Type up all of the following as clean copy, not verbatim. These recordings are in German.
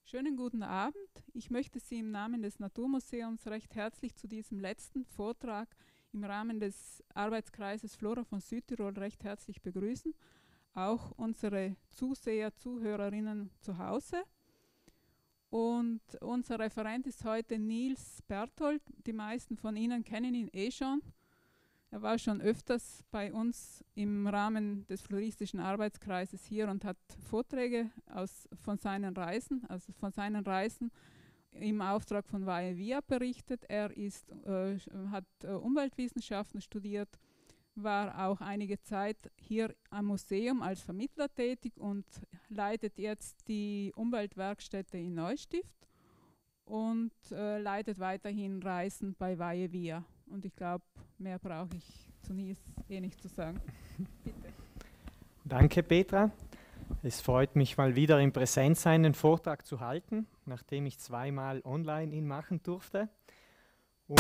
Schönen guten Abend. Ich möchte Sie im Namen des Naturmuseums recht herzlich zu diesem letzten Vortrag im Rahmen des Arbeitskreises Flora von Südtirol recht herzlich begrüßen. Auch unsere Zuseher, Zuhörerinnen zu Hause. Und unser Referent ist heute Nils Berthold. Die meisten von Ihnen kennen ihn schon. Er war schon öfters bei uns im Rahmen des floristischen Arbeitskreises hier und hat Vorträge von seinen Reisen im Auftrag von Valle Via berichtet. Er hat Umweltwissenschaften studiert, war auch einige Zeit hier am Museum als Vermittler tätig und leitet jetzt die Umweltwerkstätte in Neustift und leitet weiterhin Reisen bei Valle Via. Und ich glaube, mehr brauche ich zu Nils nicht zu sagen. Bitte. Danke, Petra. Es freut mich mal wieder in Präsenz einen Vortrag zu halten, nachdem ich zweimal online ihn machen durfte. Und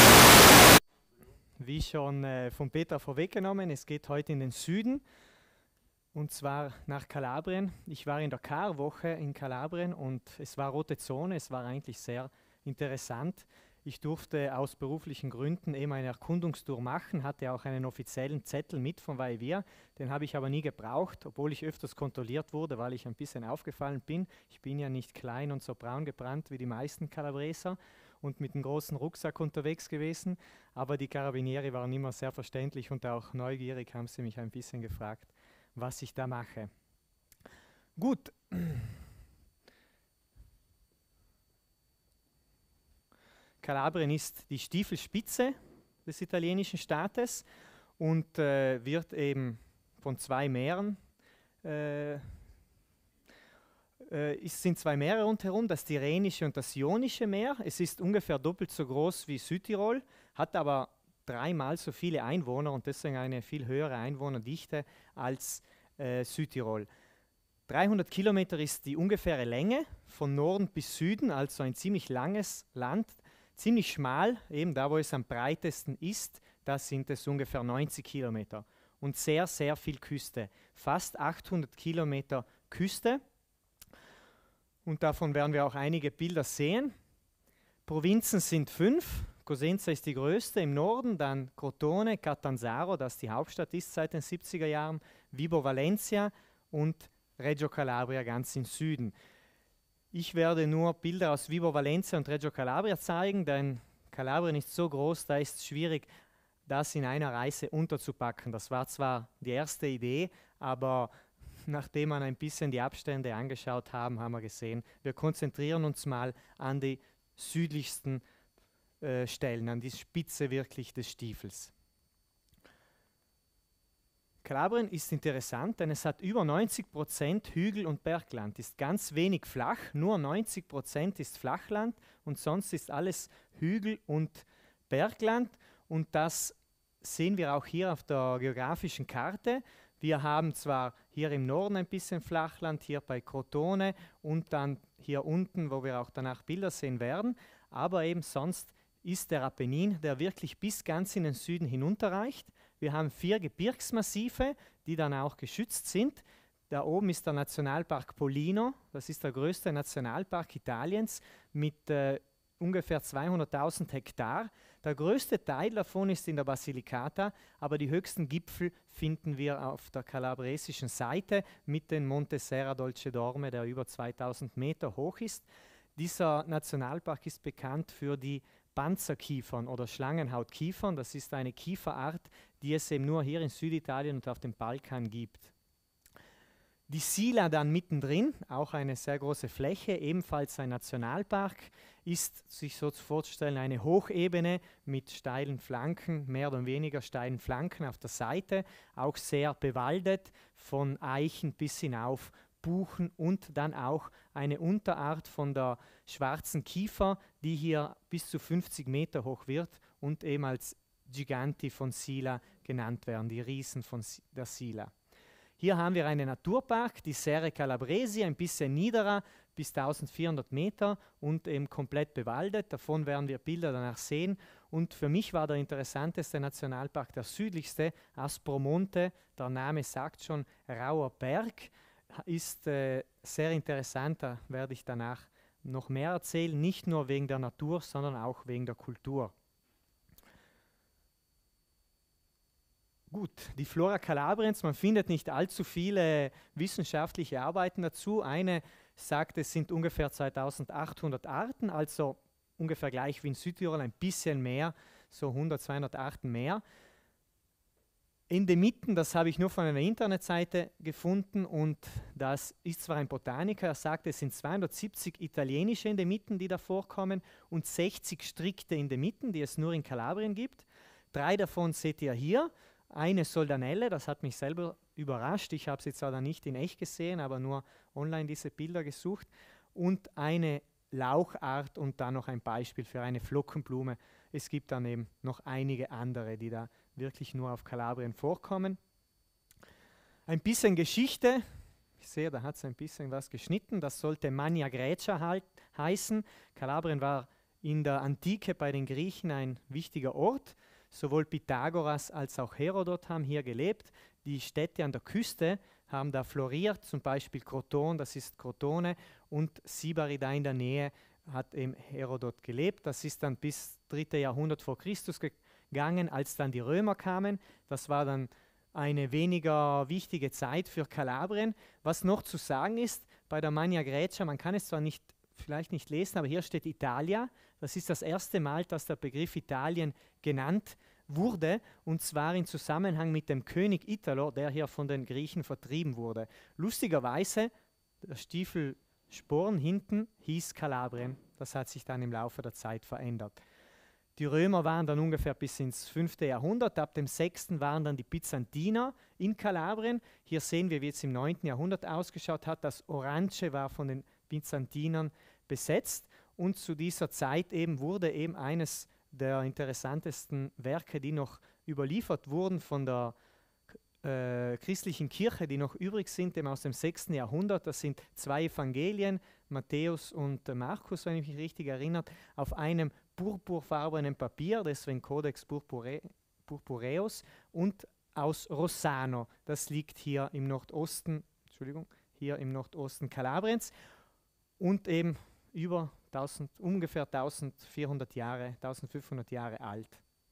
wie schon von Petra vorweggenommen, es geht heute in den Süden, und zwar nach Kalabrien. Ich war in der Karwoche in Kalabrien und es war rote Zone, es war eigentlich sehr interessant. Ich durfte aus beruflichen Gründen eben eine Erkundungstour machen, hatte auch einen offiziellen Zettel mit von Valle Via, den habe ich aber nie gebraucht, obwohl ich öfters kontrolliert wurde, weil ich ein bisschen aufgefallen bin. Ich bin ja nicht klein und so braun gebrannt wie die meisten Kalabreser und mit einem großen Rucksack unterwegs gewesen, aber die Carabinieri waren immer sehr verständlich und auch neugierig, haben sie mich ein bisschen gefragt, was ich da mache. Gut. Kalabrien ist die Stiefelspitze des italienischen Staates und wird eben von zwei Meeren, es sind zwei Meere rundherum, das Tyrrhenische und das Ionische Meer. Es ist ungefähr doppelt so groß wie Südtirol, hat aber dreimal so viele Einwohner und deswegen eine viel höhere Einwohnerdichte als Südtirol. 300 Kilometer ist die ungefähre Länge von Norden bis Süden, also ein ziemlich langes Land. Ziemlich schmal, eben da, wo es am breitesten ist, da sind es ungefähr 90 Kilometer. Und sehr, sehr viel Küste. Fast 800 Kilometer Küste. Und davon werden wir auch einige Bilder sehen. Provinzen sind 5. Cosenza ist die größte im Norden, dann Crotone, Catanzaro, das die Hauptstadt ist seit den 70er Jahren, Vibo Valentia und Reggio Calabria ganz im Süden. Ich werde nur Bilder aus Vibo Valentia und Reggio Calabria zeigen, denn Kalabrien ist so groß, da ist es schwierig, das in einer Reise unterzupacken. Das war zwar die erste Idee, aber nachdem man ein bisschen die Abstände angeschaut haben, haben wir gesehen, wir konzentrieren uns mal an die südlichsten Stellen, an die Spitze wirklich des Stiefels. Kalabrien ist interessant, denn es hat über 90% Hügel- und Bergland, ist ganz wenig flach, nur 90% ist Flachland und sonst ist alles Hügel- und Bergland und das sehen wir auch hier auf der geografischen Karte. Wir haben zwar hier im Norden ein bisschen Flachland, hier bei Crotone und dann hier unten, wo wir auch danach Bilder sehen werden, aber eben sonst ist der Apennin, der wirklich bis ganz in den Süden hinunterreicht. Wir haben 4 Gebirgsmassive, die dann auch geschützt sind. Da oben ist der Nationalpark Pollino, das ist der größte Nationalpark Italiens mit ungefähr 200.000 Hektar. Der größte Teil davon ist in der Basilicata, aber die höchsten Gipfel finden wir auf der kalabresischen Seite mit dem Monte Serra Dolce Dorme, der über 2000 Meter hoch ist. Dieser Nationalpark ist bekannt für die Panzerkiefern oder Schlangenhautkiefern. Das ist eine Kieferart, die es eben nur hier in Süditalien und auf dem Balkan gibt. Die Sila dann mittendrin, auch eine sehr große Fläche, ebenfalls ein Nationalpark, ist sich so vorzustellen eine Hochebene mit steilen Flanken, mehr oder weniger steilen Flanken auf der Seite, auch sehr bewaldet, von Eichen bis hinauf Buchen und dann auch eine Unterart von der schwarzen Kiefer, die hier bis zu 50 Meter hoch wird und eben als Giganti von Sila genannt werden, die Riesen von der Sila. Hier haben wir einen Naturpark, die Serre Calabresi, ein bisschen niederer, bis 1400 Meter und eben komplett bewaldet. Davon werden wir Bilder danach sehen. Und für mich war der interessanteste Nationalpark der südlichste, Aspromonte, der Name sagt schon, rauer Berg, ist sehr interessant, da werde ich danach noch mehr erzählen, nicht nur wegen der Natur, sondern auch wegen der Kultur. Gut, die Flora Kalabriens, man findet nicht allzu viele wissenschaftliche Arbeiten dazu. Eine sagt, es sind ungefähr 2800 Arten, also ungefähr gleich wie in Südtirol, ein bisschen mehr, so 100, 200 Arten mehr. Endemiten, das habe ich nur von einer Internetseite gefunden und das ist zwar ein Botaniker, er sagt, es sind 270 italienische Endemiten, die da vorkommen und 60 strikte Endemiten, die es nur in Kalabrien gibt. 3 davon seht ihr hier. Eine Soldanelle, das hat mich selber überrascht. Ich habe sie zwar dann nicht in echt gesehen, aber nur online diese Bilder gesucht. Und eine Lauchart und dann noch ein Beispiel für eine Flockenblume. Es gibt dann eben noch einige andere, die da wirklich nur auf Kalabrien vorkommen. Ein bisschen Geschichte. Ich sehe, da hat es ein bisschen was geschnitten. Das sollte Magna Graecia heißen. Kalabrien war in der Antike bei den Griechen ein wichtiger Ort. Sowohl Pythagoras als auch Herodot haben hier gelebt. Die Städte an der Küste haben da floriert, zum Beispiel Kroton, das ist Krotone, und Sibari da in der Nähe hat eben Herodot gelebt. Das ist dann bis 3. Jahrhundert vor Christus gegangen, als dann die Römer kamen. Das war dann eine weniger wichtige Zeit für Kalabrien. Was noch zu sagen ist, bei der Magna Graecia, man kann es zwar vielleicht nicht lesen, aber hier steht Italia. Das ist das erste Mal, dass der Begriff Italien genannt wurde, und zwar in Zusammenhang mit dem König Italo, der hier von den Griechen vertrieben wurde. Lustigerweise, der Stiefelsporn hinten hieß Kalabrien. Das hat sich dann im Laufe der Zeit verändert. Die Römer waren dann ungefähr bis ins 5. Jahrhundert. Ab dem 6. waren dann die Byzantiner in Kalabrien. Hier sehen wir, wie es im 9. Jahrhundert ausgeschaut hat. Das Orange war von den Byzantinern besetzt. Und zu dieser Zeit eben wurde eben eines der interessantesten Werke, die noch überliefert wurden von der christlichen Kirche, die noch übrig sind, eben aus dem 6. Jahrhundert. Das sind 2 Evangelien, Matthäus und Markus, wenn ich mich richtig erinnere, auf einem purpurfarbenen Papier, deswegen Codex Purpureus, und aus Rossano. Das liegt hier im Nordosten, hier im Nordosten Kalabriens und eben ungefähr 1400 Jahre, 1500 Jahre alt.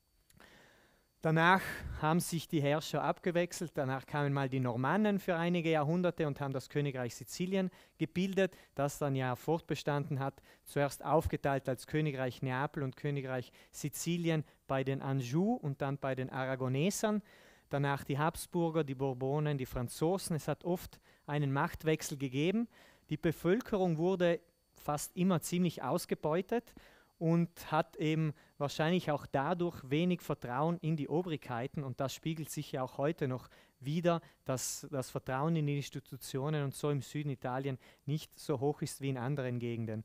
Danach haben sich die Herrscher abgewechselt, danach kamen mal die Normannen für einige Jahrhunderte und haben das Königreich Sizilien gebildet, das dann ja fortbestanden hat, zuerst aufgeteilt als Königreich Neapel und Königreich Sizilien bei den Anjou und dann bei den Aragonesern, danach die Habsburger, die Bourbonen, die Franzosen. Es hat oft einen Machtwechsel gegeben. Die Bevölkerung wurde fast immer ziemlich ausgebeutet und hat eben wahrscheinlich auch dadurch wenig Vertrauen in die Obrigkeiten, und das spiegelt sich ja auch heute noch wider, dass das Vertrauen in die Institutionen und so im Süden Italien nicht so hoch ist wie in anderen Gegenden.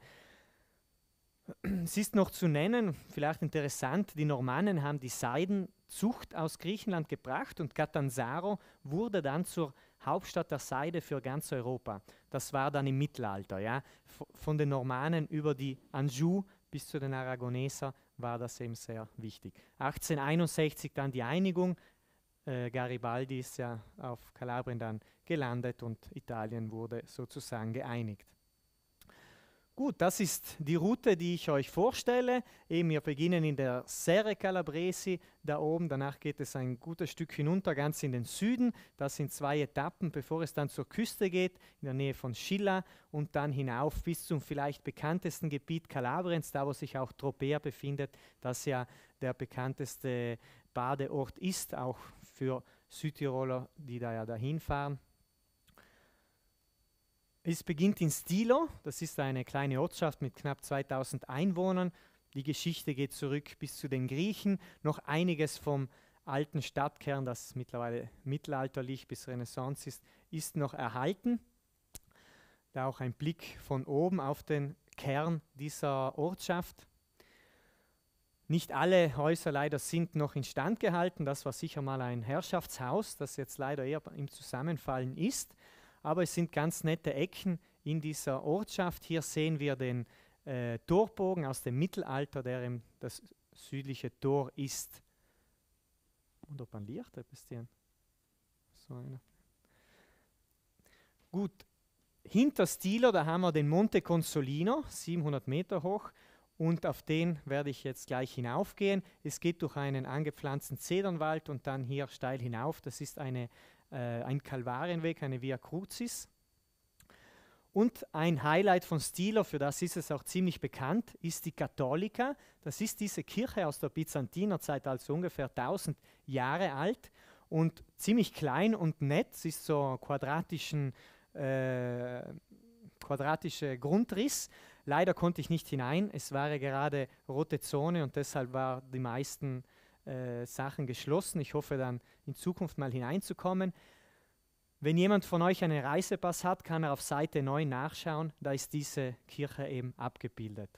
Es ist noch zu nennen, vielleicht interessant, die Normannen haben die Seidenzucht aus Griechenland gebracht und Catanzaro wurde dann zur Hauptstadt der Seide für ganz Europa. Das war dann im Mittelalter. Ja. Von den Normannen über die Anjou bis zu den Aragoneser war das eben sehr wichtig. 1861 dann die Einigung. Garibaldi ist ja auf Kalabrien dann gelandet und Italien wurde sozusagen geeinigt. Gut, das ist die Route, die ich euch vorstelle. Eben, wir beginnen in der Serre Calabresi da oben, danach geht es ein gutes Stück hinunter, ganz in den Süden. Das sind 2 Etappen, bevor es dann zur Küste geht, in der Nähe von Scilla und dann hinauf bis zum vielleicht bekanntesten Gebiet Kalabriens, da wo sich auch Tropea befindet, das ja der bekannteste Badeort ist, auch für Südtiroler, die da ja dahin fahren. Es beginnt in Stilo, das ist eine kleine Ortschaft mit knapp 2000 Einwohnern. Die Geschichte geht zurück bis zu den Griechen. Noch einiges vom alten Stadtkern, das mittlerweile mittelalterlich bis Renaissance ist noch erhalten. Da auch ein Blick von oben auf den Kern dieser Ortschaft. Nicht alle Häuser leider sind noch instand gehalten. Das war sicher mal ein Herrschaftshaus, das jetzt leider eher im Zusammenfallen ist. Aber es sind ganz nette Ecken in dieser Ortschaft. Hier sehen wir den Torbogen aus dem Mittelalter, der das südliche Tor ist. Und ob man Licht, so einer. Gut, hinter Stilo, da haben wir den Monte Consolino, 700 Meter hoch, und auf den werde ich jetzt gleich hinaufgehen. Es geht durch einen angepflanzten Zedernwald und dann hier steil hinauf. Das ist ein Kalvarienweg, eine Via Crucis. Und ein Highlight von Stilo, für das ist es auch ziemlich bekannt, ist die Cattolica. Das ist diese Kirche aus der Byzantinerzeit, also ungefähr 1000 Jahre alt und ziemlich klein und nett. Sie ist so quadratische Grundriss. Leider konnte ich nicht hinein. Es war gerade rote Zone und deshalb war die meisten Sachen geschlossen. Ich hoffe dann in Zukunft mal hineinzukommen. Wenn jemand von euch einen Reisepass hat, kann er auf Seite 9 nachschauen. Da ist diese Kirche eben abgebildet.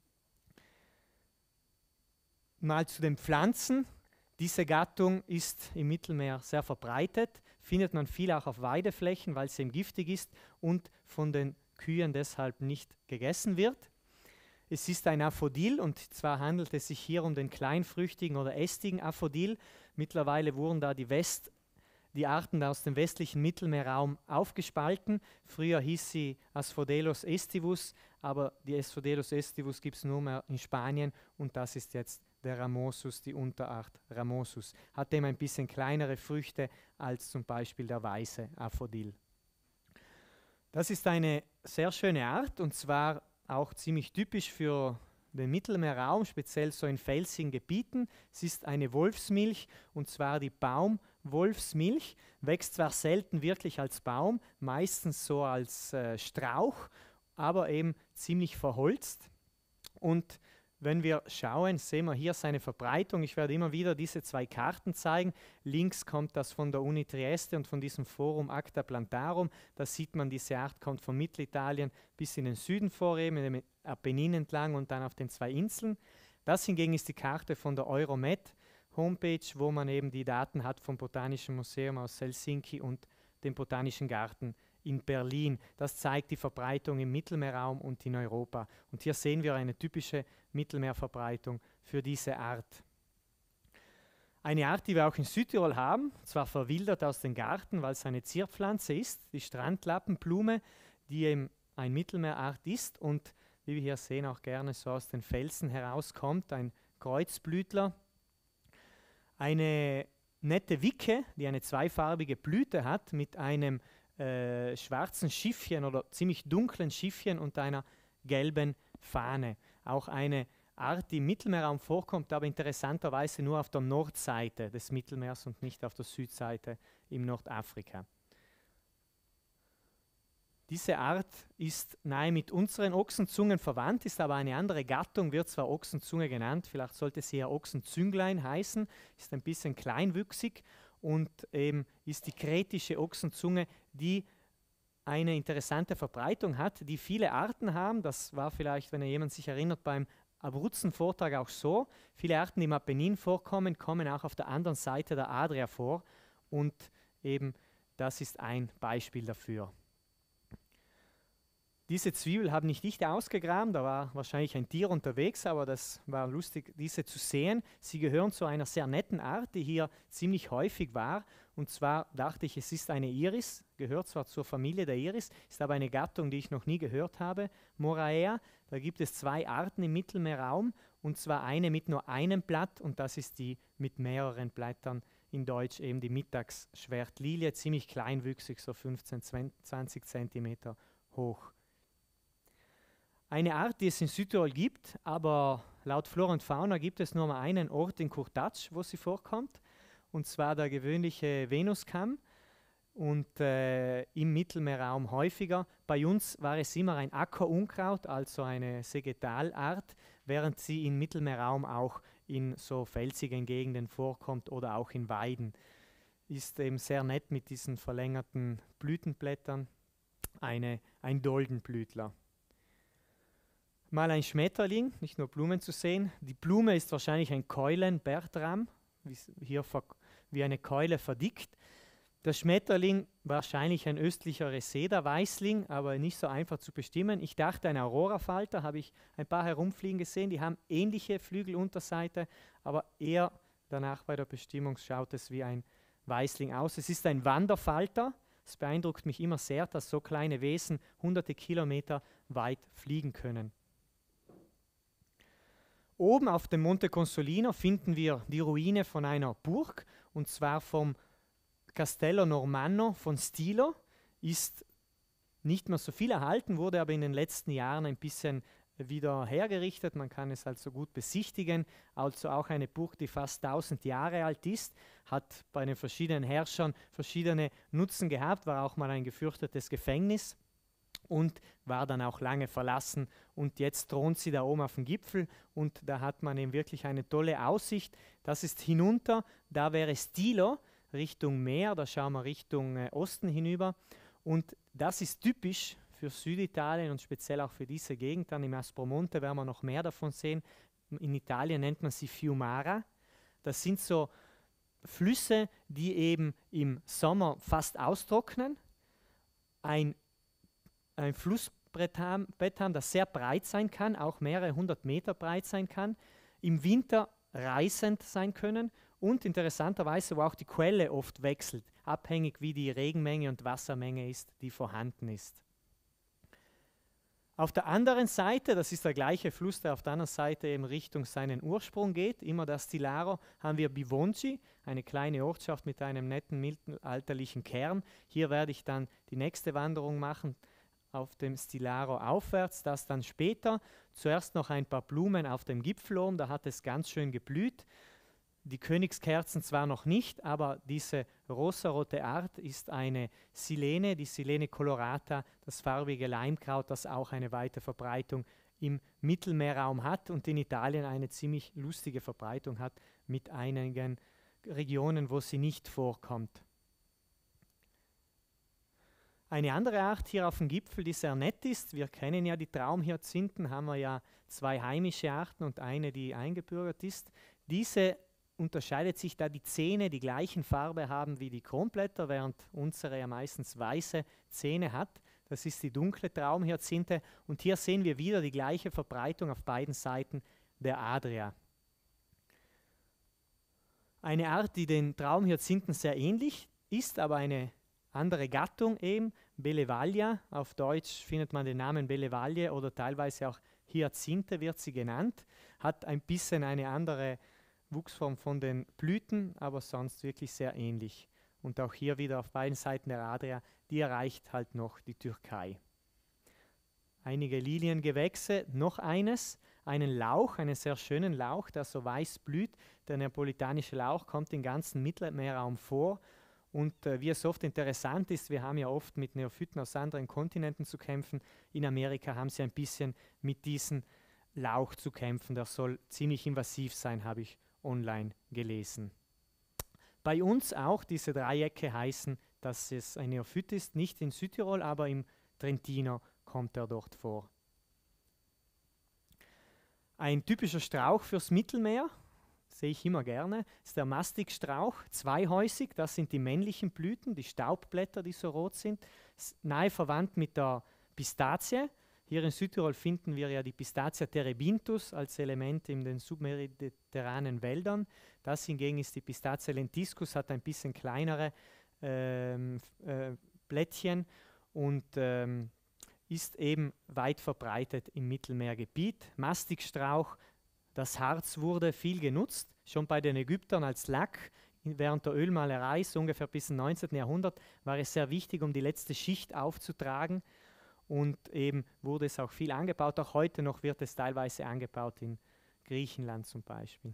Mal zu den Pflanzen. Diese Gattung ist im Mittelmeer sehr verbreitet. Findet man viel auch auf Weideflächen, weil sie eben giftig ist und von den Kühen deshalb nicht gegessen wird. Es ist ein Aphodil und zwar handelt es sich hier um den kleinfrüchtigen oder ästigen Aphodil. Mittlerweile wurden da die Arten aus dem westlichen Mittelmeerraum aufgespalten. Früher hieß sie Asphodelus aestivus, aber die Asphodelus aestivus gibt es nur mehr in Spanien und das ist jetzt der Ramosus, die Unterart Ramosus. Hat eben ein bisschen kleinere Früchte als zum Beispiel der weiße Aphodil. Das ist eine sehr schöne Art und zwar auch ziemlich typisch für den Mittelmeerraum, speziell so in felsigen Gebieten. Es ist eine Wolfsmilch und zwar die Baumwolfsmilch. Wächst zwar selten wirklich als Baum, meistens so als Strauch, aber eben ziemlich verholzt. Und wenn wir schauen, sehen wir hier seine Verbreitung. Ich werde immer wieder diese zwei Karten zeigen. Links kommt das von der Uni Trieste und von diesem Forum Acta Plantarum. Da sieht man, diese Art kommt von Mittelitalien bis in den Süden vor, eben in den Apenninen entlang und dann auf den zwei Inseln. Das hingegen ist die Karte von der Euromed Homepage, wo man eben die Daten hat vom Botanischen Museum aus Helsinki und dem Botanischen Garten in Berlin. Das zeigt die Verbreitung im Mittelmeerraum und in Europa. Und hier sehen wir eine typische Mittelmeerverbreitung für diese Art. Eine Art, die wir auch in Südtirol haben, zwar verwildert aus dem Garten, weil es eine Zierpflanze ist, die Strandlappenblume, die eben eine Mittelmeerart ist und wie wir hier sehen auch gerne so aus den Felsen herauskommt, ein Kreuzblütler. Eine nette Wicke, die eine zweifarbige Blüte hat mit einem schwarzen Schiffchen oder ziemlich dunklen Schiffchen und einer gelben Fahne. Auch eine Art, die im Mittelmeerraum vorkommt, aber interessanterweise nur auf der Nordseite des Mittelmeers und nicht auf der Südseite im Nordafrika. Diese Art ist nahe mit unseren Ochsenzungen verwandt, ist aber eine andere Gattung, wird zwar Ochsenzunge genannt, vielleicht sollte sie ja Ochsenzünglein heißen, ist ein bisschen kleinwüchsig und eben ist die kretische Ochsenzunge, die eine interessante Verbreitung hat, die viele Arten haben. Das war vielleicht, wenn jemand sich erinnert, beim Abruzzen-Vortrag auch so. Viele Arten, die im Apennin vorkommen, kommen auch auf der anderen Seite der Adria vor und eben das ist ein Beispiel dafür. Diese Zwiebel habe nicht ich ausgegraben, da war wahrscheinlich ein Tier unterwegs, aber das war lustig, diese zu sehen. Sie gehören zu einer sehr netten Art, die hier ziemlich häufig war. Und zwar dachte ich, es ist eine Iris, gehört zwar zur Familie der Iris, ist aber eine Gattung, die ich noch nie gehört habe, Moraea. Da gibt es zwei Arten im Mittelmeerraum, und zwar eine mit nur einem Blatt und das ist die mit mehreren Blättern, in Deutsch eben die Mittagsschwertlilie, ziemlich kleinwüchsig, so 15, 20 Zentimeter hoch. Eine Art, die es in Südtirol gibt, aber laut Flora und Fauna gibt es nur mal einen Ort in Kurtatsch, wo sie vorkommt, und zwar der gewöhnliche Venuskamm und im Mittelmeerraum häufiger. Bei uns war es immer ein Ackerunkraut, also eine Segetalart, während sie im Mittelmeerraum auch in so felsigen Gegenden vorkommt oder auch in Weiden. Ist eben sehr nett mit diesen verlängerten Blütenblättern, ein Doldenblütler. Mal ein Schmetterling, nicht nur Blumen zu sehen. Die Blume ist wahrscheinlich ein Keulen-Bertram, hier wie eine Keule verdickt. Der Schmetterling wahrscheinlich ein östlicher Reseda-Weißling, aber nicht so einfach zu bestimmen. Ich dachte, ein Aurora-Falter, habe ich ein paar herumfliegen gesehen, die haben ähnliche Flügelunterseite, aber eher danach bei der Bestimmung schaut es wie ein Weißling aus. Es ist ein Wanderfalter, Es beeindruckt mich immer sehr, dass so kleine Wesen hunderte Kilometer weit fliegen können. Oben auf dem Monte Consolino finden wir die Ruine von einer Burg, und zwar vom Castello Normanno von Stilo. Ist nicht mehr so viel erhalten, wurde aber in den letzten Jahren ein bisschen wieder hergerichtet. Man kann es also gut besichtigen. Also auch eine Burg, die fast 1000 Jahre alt ist, hat bei den verschiedenen Herrschern verschiedene Nutzen gehabt, war auch mal ein gefürchtetes Gefängnis und war dann auch lange verlassen, und jetzt thront sie da oben auf dem Gipfel, und da hat man eben wirklich eine tolle Aussicht. Das ist hinunter, da wäre Stilo Richtung Meer, da schauen wir Richtung Osten hinüber, und das ist typisch für Süditalien und speziell auch für diese Gegend. Dann im Aspromonte werden wir noch mehr davon sehen. In Italien nennt man sie Fiumara. Das sind so Flüsse, die eben im Sommer fast austrocknen, ein Flussbett haben, das sehr breit sein kann, auch mehrere 100 Meter breit sein kann, im Winter reißend sein können und interessanterweise, wo auch die Quelle oft wechselt, abhängig wie die Regenmenge und Wassermenge ist, die vorhanden ist. Auf der anderen Seite, das ist der gleiche Fluss, der auf der anderen Seite eben Richtung seinen Ursprung geht, immer das Stillaro, haben wir Bivongi, eine kleine Ortschaft mit einem netten mittelalterlichen Kern. Hier werde ich dann die nächste Wanderung machen, auf dem Stillaro aufwärts, das dann später. Zuerst noch ein paar Blumen auf dem Gipfel oben, da hat es ganz schön geblüht. Die Königskerzen zwar noch nicht, aber diese rosarote Art ist eine Silene, die Silene colorata, das farbige Leimkraut, das auch eine weite Verbreitung im Mittelmeerraum hat und in Italien eine ziemlich lustige Verbreitung hat mit einigen Regionen, wo sie nicht vorkommt. Eine andere Art hier auf dem Gipfel, die sehr nett ist, wir kennen ja die Traumhyazinthen, haben wir ja 2 heimische Arten und eine, die eingebürgert ist. Diese unterscheidet sich, da die Zähne die gleichen Farbe haben wie die Kronblätter, während unsere ja meistens weiße Zähne hat. Das ist die dunkle Traumhyazinthe, und hier sehen wir wieder die gleiche Verbreitung auf beiden Seiten der Adria. Eine Art, die den Traumhyazinthen sehr ähnlich ist, aber eine andere Gattung eben, Bellevalia. Auf Deutsch findet man den Namen Bellevalie oder teilweise auch Hyazinthe wird sie genannt. Hat ein bisschen eine andere Wuchsform von den Blüten, aber sonst wirklich sehr ähnlich. Und auch hier wieder auf beiden Seiten der Adria, die erreicht halt noch die Türkei. Einige Liliengewächse, noch eines, einen Lauch, einen sehr schönen Lauch, der so weiß blüht. Der neapolitanische Lauch kommt im ganzen Mittelmeerraum vor. Und wie es oft interessant ist, wir haben ja oft mit Neophyten aus anderen Kontinenten zu kämpfen. In Amerika haben sie ein bisschen mit diesem Lauch zu kämpfen. Der soll ziemlich invasiv sein, habe ich online gelesen. Bei uns auch diese Dreiecke heißen, dass es ein Neophyt ist, nicht in Südtirol, aber im Trentino kommt er dort vor. Ein typischer Strauch fürs Mittelmeer, sehe ich immer gerne, ist der Mastikstrauch, zweihäusig, das sind die männlichen Blüten, die Staubblätter, die so rot sind, nahe verwandt mit der Pistazie. Hier in Südtirol finden wir ja die Pistacia terebinthus als Element in den submediterranen Wäldern. Das hingegen ist die Pistacia lentiscus, hat ein bisschen kleinere Blättchen und ist eben weit verbreitet im Mittelmeergebiet. Mastikstrauch, das Harz wurde viel genutzt, schon bei den Ägyptern als Lack. Während der Ölmalerei, so ungefähr bis zum 19. Jahrhundert, war es sehr wichtig, um die letzte Schicht aufzutragen. Und eben wurde es auch viel angebaut. Auch heute noch wird es teilweise angebaut in Griechenland zum Beispiel.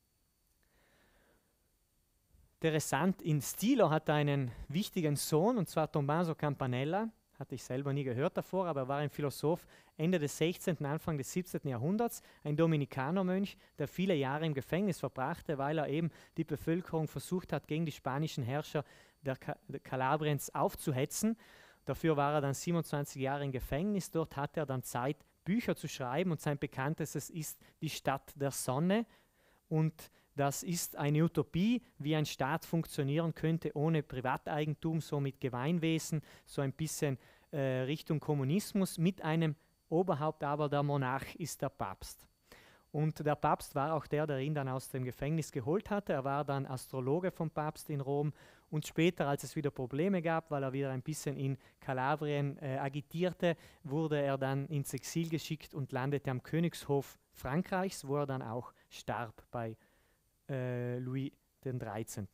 Interessant, in Stilo hat einen wichtigen Sohn, und zwar Tommaso Campanella. Hatte ich selber nie gehört davor, aber er war ein Philosoph Ende des 16., Anfang des 17. Jahrhunderts, ein Dominikanermönch, der viele Jahre im Gefängnis verbrachte, weil er eben die Bevölkerung versucht hat, gegen die spanischen Herrscher der Kalabriens aufzuhetzen. Dafür war er dann 27 Jahre im Gefängnis. Dort hatte er dann Zeit, Bücher zu schreiben, und sein bekanntestes ist Die Stadt der Sonne. Und das ist eine Utopie, wie ein Staat funktionieren könnte ohne Privateigentum, so mit Gemeinwesen, so ein bisschen Richtung Kommunismus, mit einem Oberhaupt, aber der Monarch ist der Papst. Und der Papst war auch der ihn dann aus dem Gefängnis geholt hatte. Er war dann Astrologe vom Papst in Rom und später, als es wieder Probleme gab, weil er wieder ein bisschen in Kalabrien agitierte, wurde er dann ins Exil geschickt und landete am Königshof Frankreichs, wo er dann auch starb bei Louis XIII.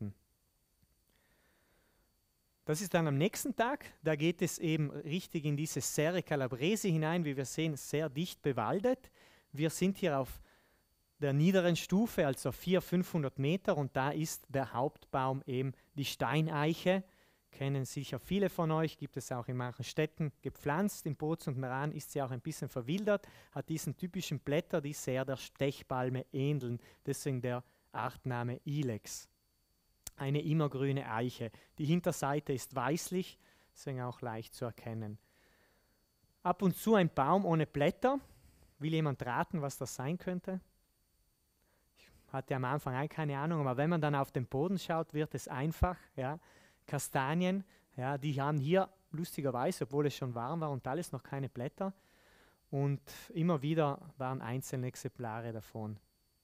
Das ist dann am nächsten Tag, da geht es eben richtig in diese Serre Calabrese hinein, wie wir sehen, sehr dicht bewaldet. Wir sind hier auf der niederen Stufe, also 400-500 Meter, und da ist der Hauptbaum eben die Steineiche. Kennen sicher viele von euch, gibt es auch in manchen Städten gepflanzt. In Bozen und Meran ist sie auch ein bisschen verwildert, hat diesen typischen Blätter, die sehr der Stechpalme ähneln, deswegen der Artname Ilex. Eine immergrüne Eiche. Die Hinterseite ist weißlich, deswegen auch leicht zu erkennen. Ab und zu ein Baum ohne Blätter. Will jemand raten, was das sein könnte? Ich hatte am Anfang auch keine Ahnung, aber wenn man dann auf den Boden schaut, wird es einfach. Ja. Kastanien, ja, die haben hier lustigerweise, obwohl es schon warm war und alles, noch keine Blätter. Und immer wieder waren einzelne Exemplare davon.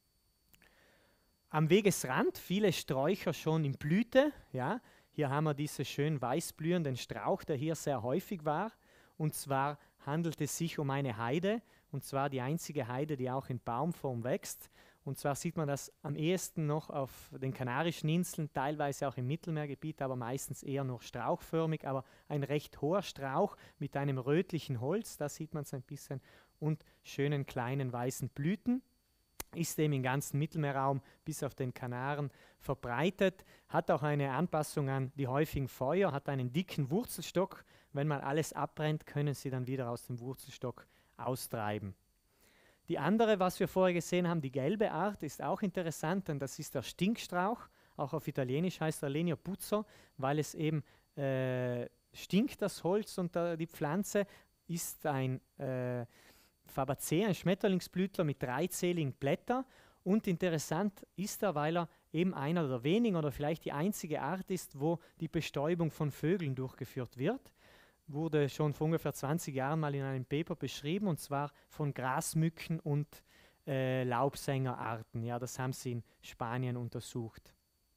Am Wegesrand viele Sträucher schon in Blüte. Ja. Hier haben wir diesen schön weißblühenden Strauch, der hier sehr häufig war. Und zwar handelt es sich um eine Heide, und zwar die einzige Heide, die auch in Baumform wächst. Und zwar sieht man das am ehesten noch auf den Kanarischen Inseln, teilweise auch im Mittelmeergebiet, aber meistens eher nur strauchförmig, aber ein recht hoher Strauch mit einem rötlichen Holz, da sieht man es ein bisschen, und schönen kleinen weißen Blüten. Ist eben im ganzen Mittelmeerraum bis auf den Kanaren verbreitet, hat auch eine Anpassung an die häufigen Feuer, hat einen dicken Wurzelstock. Wenn mal alles abbrennt, können sie dann wieder aus dem Wurzelstock austreiben. Die andere, was wir vorher gesehen haben, die gelbe Art, ist auch interessant, denn das ist der Stinkstrauch. Auch auf Italienisch heißt er Legno puzzo, weil es eben stinkt, das Holz, und die Pflanze ist ein Fabaceae, ein Schmetterlingsblütler mit dreizähligen Blättern. Und interessant ist er, weil er eben einer der wenigen oder vielleicht die einzige Art ist, wo die Bestäubung von Vögeln durchgeführt wird. Wurde schon vor ungefähr 20 Jahren mal in einem Paper beschrieben, und zwar von Grasmücken und Laubsängerarten. Ja, das haben sie in Spanien untersucht.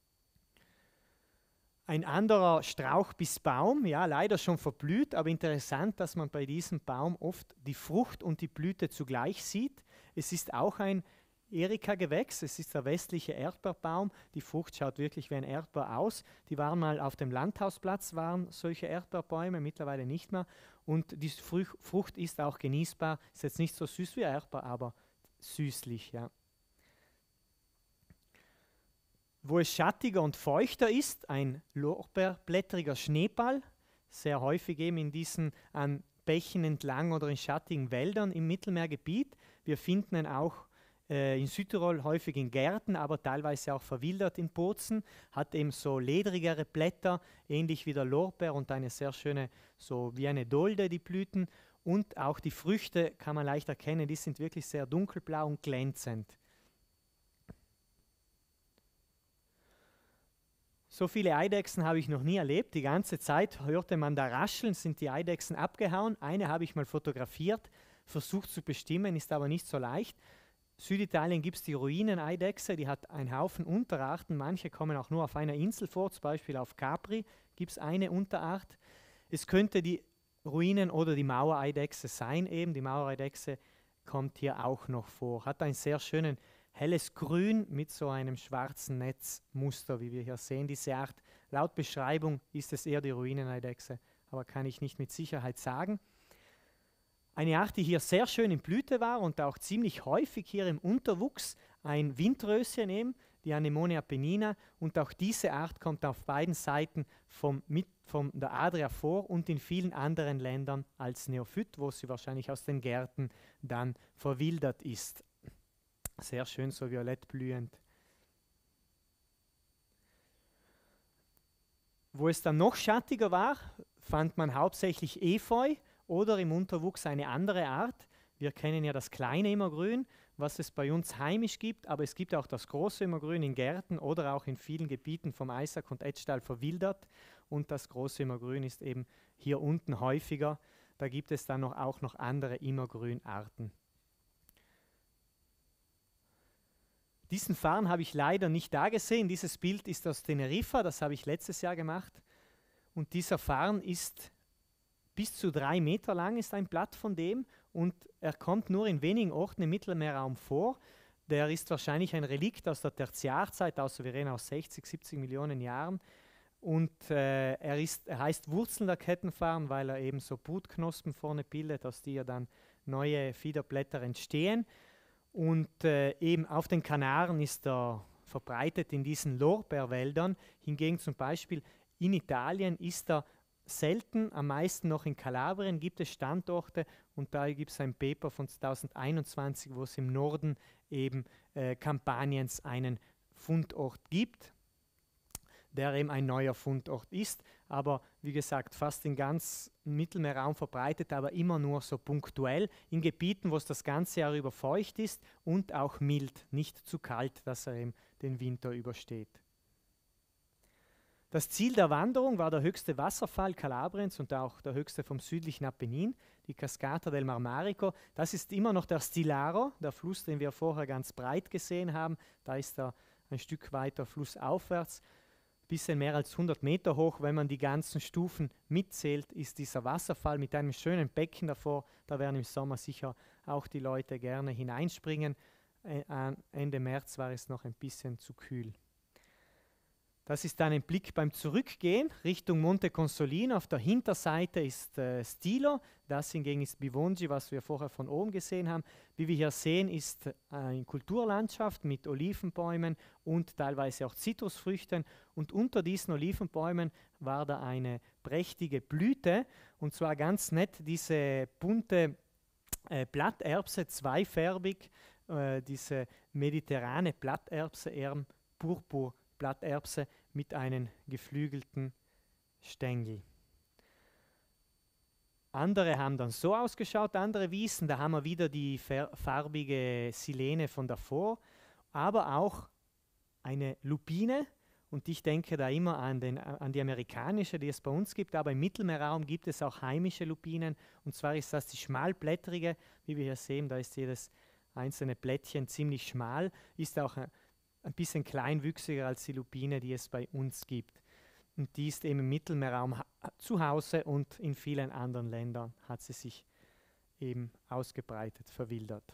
Ein anderer Strauch bis Baum, ja, leider schon verblüht, aber interessant, dass man bei diesem Baum oft die Frucht und die Blüte zugleich sieht. Es ist auch ein Erika-Gewächs, es ist der westliche Erdbeerbaum. Die Frucht schaut wirklich wie ein Erdbeer aus. Die waren mal auf dem Landhausplatz, waren solche Erdbeerbäume, mittlerweile nicht mehr. Und die Frucht ist auch genießbar. Ist jetzt nicht so süß wie Erdbeer, aber süßlich, ja. Wo es schattiger und feuchter ist, ein lorbeerblättriger Schneeball, sehr häufig eben in diesen an Bächen entlang oder in schattigen Wäldern im Mittelmeergebiet. Wir finden ihn auch in Südtirol häufig in Gärten, aber teilweise auch verwildert in Bozen, hat eben so ledrigere Blätter, ähnlich wie der Lorbeer, und eine sehr schöne, so wie eine Dolde, die Blüten. Und auch die Früchte kann man leicht erkennen, die sind wirklich sehr dunkelblau und glänzend. So viele Eidechsen habe ich noch nie erlebt. Die ganze Zeit hörte man da rascheln, sind die Eidechsen abgehauen. Eine habe ich mal fotografiert, versucht zu bestimmen, ist aber nicht so leicht. Süditalien gibt es die Ruineneidechse, die hat einen Haufen Unterarten. Manche kommen auch nur auf einer Insel vor, zum Beispiel auf Capri gibt es eine Unterart. Es könnte die Ruinen- oder die Mauereidechse sein eben. Die Mauereidechse kommt hier auch noch vor. Hat einen sehr schönen helles Grün mit so einem schwarzen Netzmuster, wie wir hier sehen. Diese Art, laut Beschreibung ist es eher die Ruineneidechse, aber kann ich nicht mit Sicherheit sagen. Eine Art, die hier sehr schön in Blüte war und auch ziemlich häufig hier im Unterwuchs, ein Windröschen eben, die Anemone apennina, und auch diese Art kommt auf beiden Seiten von der Adria vor und in vielen anderen Ländern als Neophyt, wo sie wahrscheinlich aus den Gärten dann verwildert ist. Sehr schön, so violett blühend. Wo es dann noch schattiger war, fand man hauptsächlich Efeu oder im Unterwuchs eine andere Art. Wir kennen ja das kleine Immergrün, was es bei uns heimisch gibt, aber es gibt auch das große Immergrün in Gärten oder auch in vielen Gebieten vom Eisack und Etschtal verwildert. Und das große Immergrün ist eben hier unten häufiger. Da gibt es dann auch noch andere Immergrünarten. Diesen Farn habe ich leider nicht da gesehen. Dieses Bild ist aus Teneriffa, das habe ich letztes Jahr gemacht. Und dieser Farn ist bis zu 3 Meter lang, ist ein Blatt von dem. Und er kommt nur in wenigen Orten im Mittelmeerraum vor. Der ist wahrscheinlich ein Relikt aus der Tertiarzeit, also wir reden aus 60, 70 Millionen Jahren. Und er heißt wurzelnder Kettenfarn, weil er eben so Brutknospen vorne bildet, aus die ja dann neue Fiederblätter entstehen. Und eben auf den Kanaren ist er verbreitet in diesen Lorbeerwäldern. Hingegen zum Beispiel in Italien ist er selten, am meisten noch in Kalabrien gibt es Standorte und da gibt es ein Paper von 2021, wo es im Norden eben Kampaniens einen Fundort gibt, der eben ein neuer Fundort ist, aber wie gesagt fast in ganz Mittelmeerraum verbreitet, aber immer nur so punktuell in Gebieten, wo es das ganze Jahr über feucht ist und auch mild, nicht zu kalt, dass er eben den Winter übersteht. Das Ziel der Wanderung war der höchste Wasserfall Kalabriens und auch der höchste vom südlichen Apennin, die Cascata del Marmarico. Das ist immer noch der Stilaro, der Fluss, den wir vorher ganz breit gesehen haben. Da ist er ein Stück weiter flussaufwärts, ein bisschen mehr als 100 Meter hoch. Wenn man die ganzen Stufen mitzählt, ist dieser Wasserfall mit einem schönen Becken davor. Da werden im Sommer sicher auch die Leute gerne hineinspringen. Ende März war es noch ein bisschen zu kühl. Das ist dann ein Blick beim Zurückgehen Richtung Monte Consolino. Auf der Hinterseite ist Stilo, das hingegen ist Bivongi, was wir vorher von oben gesehen haben. Wie wir hier sehen, ist eine Kulturlandschaft mit Olivenbäumen und teilweise auch Zitrusfrüchten. Und unter diesen Olivenbäumen war da eine prächtige Blüte, und zwar ganz nett diese bunte Blatterbse, zweifärbig, diese mediterrane Blatterbse, Purpur. Blatterbse mit einem geflügelten Stängel. Andere haben dann so ausgeschaut, andere Wiesen, da haben wir wieder die farbige Silene von davor, aber auch eine Lupine, und ich denke da immer an die amerikanische, die es bei uns gibt, aber im Mittelmeerraum gibt es auch heimische Lupinen, und zwar ist das die schmalblättrige, wie wir hier sehen, da ist jedes einzelne Blättchen ziemlich schmal, ist auch ein bisschen kleinwüchsiger als die Lupine, die es bei uns gibt. Und die ist eben im Mittelmeerraum zu Hause, und in vielen anderen Ländern hat sie sich eben ausgebreitet, verwildert.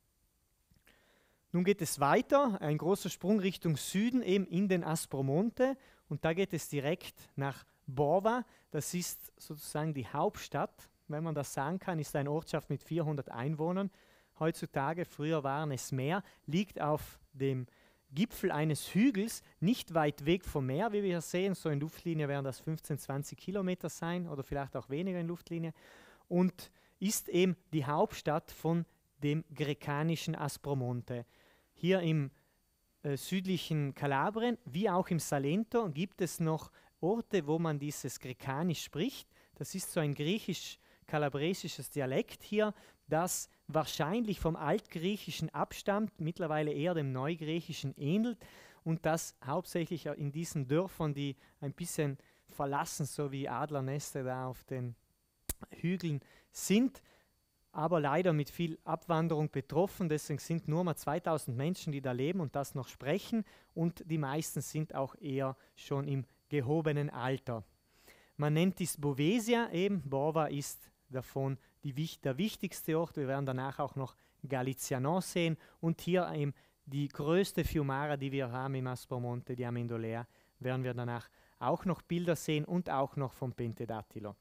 Nun geht es weiter, ein großer Sprung Richtung Süden, eben in den Aspromonte, und da geht es direkt nach Bova. Das ist sozusagen die Hauptstadt, wenn man das sagen kann, ist eine Ortschaft mit 400 Einwohnern. Heutzutage, früher waren es mehr, liegt auf dem Gipfel eines Hügels, nicht weit weg vom Meer, wie wir hier sehen. So in Luftlinie werden das 15, 20 Kilometer sein oder vielleicht auch weniger in Luftlinie, und ist eben die Hauptstadt von dem grekanischen Aspromonte. Hier im südlichen Kalabrien, wie auch im Salento, gibt es noch Orte, wo man dieses Grekanisch spricht. Das ist so ein griechisch-kalabresisches Dialekt hier, das wahrscheinlich vom Altgriechischen abstammt, mittlerweile eher dem Neugriechischen ähnelt, und das hauptsächlich in diesen Dörfern, die ein bisschen verlassen, so wie Adlerneste da auf den Hügeln sind, aber leider mit viel Abwanderung betroffen. Deswegen sind nur mal 2000 Menschen, die da leben und das noch sprechen, und die meisten sind auch eher schon im gehobenen Alter. Man nennt dies Bovesia, eben Bova ist davon der wichtigste Ort. Wir werden danach auch noch Galicianon sehen, und hier eben die größte Fiumara, die wir haben im Aspromonte, die Amendolea, werden wir danach auch noch Bilder sehen und auch noch vom Pentedattilo.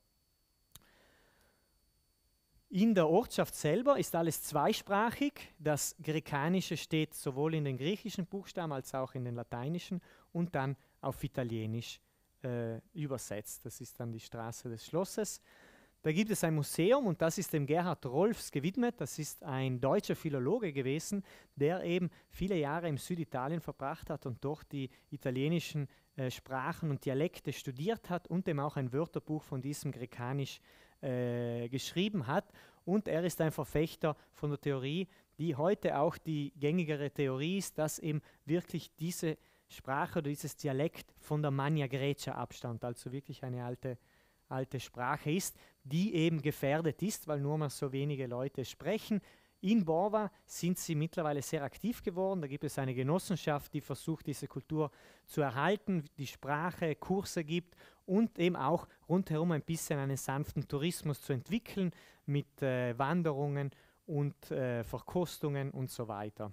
In der Ortschaft selber ist alles zweisprachig. Das Grekanische steht sowohl in den griechischen Buchstaben als auch in den lateinischen und dann auf Italienisch übersetzt. Das ist dann die Straße des Schlosses. Da gibt es ein Museum, und das ist dem Gerhard Rolfs gewidmet. Das ist ein deutscher Philologe gewesen, der eben viele Jahre im Süditalien verbracht hat und dort die italienischen Sprachen und Dialekte studiert hat und eben auch ein Wörterbuch von diesem Grekanisch geschrieben hat. Und er ist ein Verfechter von der Theorie, die heute auch die gängigere Theorie ist, dass eben wirklich diese Sprache oder dieses Dialekt von der Magna Graecia abstammt, also wirklich eine alte Sprache ist, die eben gefährdet ist, weil nur mal so wenige Leute sprechen. In Borva sind sie mittlerweile sehr aktiv geworden. Da gibt es eine Genossenschaft, die versucht, diese Kultur zu erhalten, die Sprache, Kurse gibt und eben auch rundherum ein bisschen einen sanften Tourismus zu entwickeln mit Wanderungen und Verkostungen und so weiter.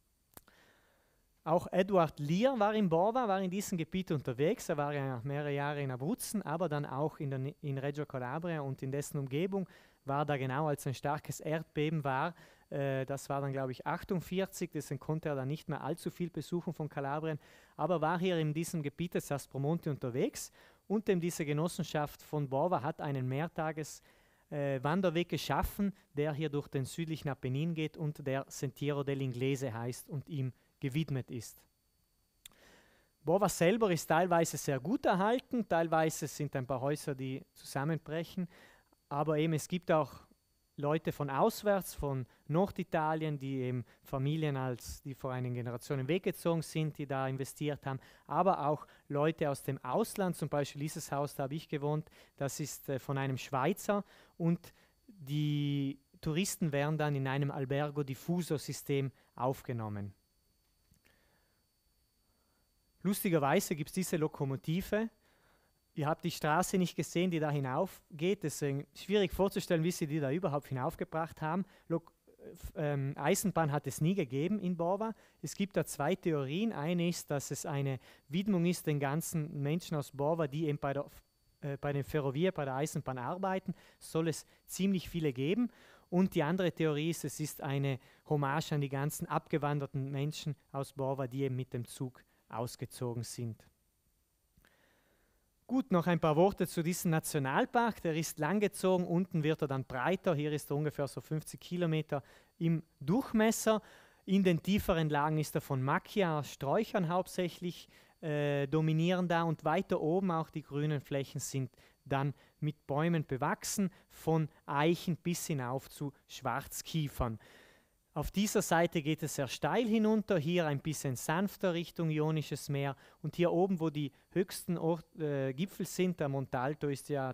Auch Eduard Lier war in Borva, war in diesem Gebiet unterwegs. Er war ja mehrere Jahre in Abruzzen, aber dann auch in Reggio Calabria und in dessen Umgebung, war da genau, als ein starkes Erdbeben war. Das war dann, glaube ich, 48, deswegen konnte er dann nicht mehr allzu viel besuchen von Kalabrien, aber war hier in diesem Gebiet des Aspromonte unterwegs und diese Genossenschaft von Borva hat einen Mehrtages-Wanderweg geschaffen, der hier durch den südlichen Apennin geht und der Sentiero dell'Inglese heißt und ihm gewidmet ist. Borva selber ist teilweise sehr gut erhalten, teilweise sind ein paar Häuser, die zusammenbrechen, aber eben es gibt auch Leute von auswärts, von Norditalien, die eben Familien, die vor einigen Generationen weggezogen sind, die da investiert haben, aber auch Leute aus dem Ausland, zum Beispiel dieses Haus, da habe ich gewohnt, das ist von einem Schweizer und die Touristen werden dann in einem Albergo Diffuso-System aufgenommen. Lustigerweise gibt es diese Lokomotive. Ihr habt die Straße nicht gesehen, die da hinaufgeht. Deswegen schwierig vorzustellen, wie sie die da überhaupt hinaufgebracht haben. Eisenbahn hat es nie gegeben in Borva. Es gibt da zwei Theorien. Eine ist, dass es eine Widmung ist den ganzen Menschen aus Borva, die eben bei den Ferrovie, bei der Eisenbahn arbeiten. Soll es ziemlich viele geben. Und die andere Theorie ist, es ist eine Hommage an die ganzen abgewanderten Menschen aus Borva, die eben mit dem Zug ausgezogen sind. Gut, noch ein paar Worte zu diesem Nationalpark. Der ist langgezogen, unten wird er dann breiter. Hier ist er ungefähr so 50 Kilometer im Durchmesser. In den tieferen Lagen ist er von Macchia-Sträuchern hauptsächlich dominieren da und weiter oben auch die grünen Flächen sind dann mit Bäumen bewachsen, von Eichen bis hinauf zu Schwarzkiefern. Auf dieser Seite geht es sehr steil hinunter, hier ein bisschen sanfter Richtung Ionisches Meer und hier oben, wo die höchsten Gipfel sind, der Montalto ist ja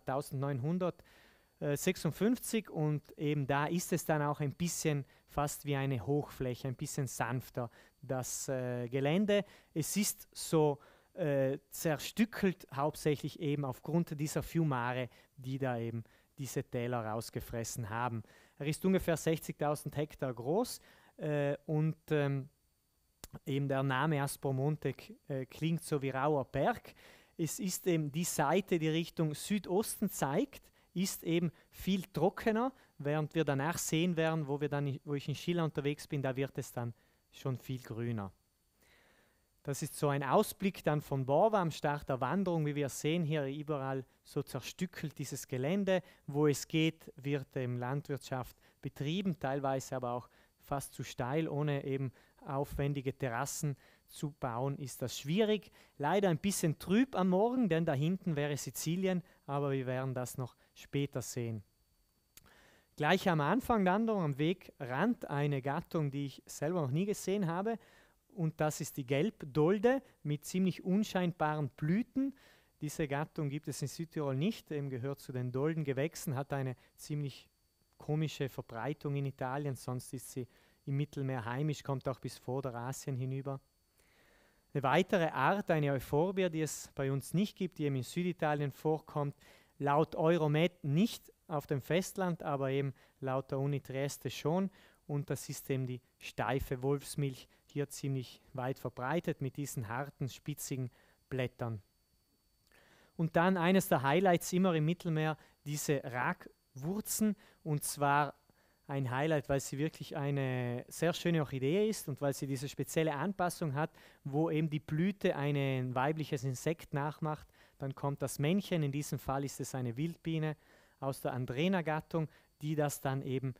1956 und eben da ist es dann auch ein bisschen fast wie eine Hochfläche, ein bisschen sanfter das Gelände. Es ist so zerstückelt, hauptsächlich eben aufgrund dieser Fiumare, die da eben diese Täler rausgefressen haben. Er ist ungefähr 60.000 Hektar groß und eben der Name Aspromonte klingt so wie rauer Berg. Es ist eben die Seite, die Richtung Südosten zeigt, ist eben viel trockener, während wir danach sehen werden, wo ich in Scilla unterwegs bin, da wird es dann schon viel grüner. Das ist so ein Ausblick dann von Borva am Start der Wanderung, wie wir sehen hier überall so zerstückelt dieses Gelände. Wo es geht, wird Landwirtschaft betrieben, teilweise aber auch fast zu steil, ohne eben aufwendige Terrassen zu bauen, ist das schwierig. Leider ein bisschen trüb am Morgen, denn da hinten wäre Sizilien, aber wir werden das noch später sehen. Gleich am Anfang der Wanderung, am Wegrand, eine Gattung, die ich selber noch nie gesehen habe. Und das ist die Gelbdolde mit ziemlich unscheinbaren Blüten. Diese Gattung gibt es in Südtirol nicht, gehört zu den Doldengewächsen, hat eine ziemlich komische Verbreitung in Italien, sonst ist sie im Mittelmeer heimisch, kommt auch bis Vorderasien hinüber. Eine weitere Art, eine Euphorbia, die es bei uns nicht gibt, die eben in Süditalien vorkommt, laut Euromed nicht auf dem Festland, aber eben laut der Uni Trieste schon. Und das ist eben die steife Wolfsmilch, hier ziemlich weit verbreitet mit diesen harten, spitzigen Blättern. Und dann eines der Highlights immer im Mittelmeer, diese Ragwurzen, und zwar ein Highlight, weil sie wirklich eine sehr schöne Orchidee ist und weil sie diese spezielle Anpassung hat, wo eben die Blüte ein weibliches Insekt nachmacht. Dann kommt das Männchen, in diesem Fall ist es eine Wildbiene aus der Andrena-Gattung, die das dann eben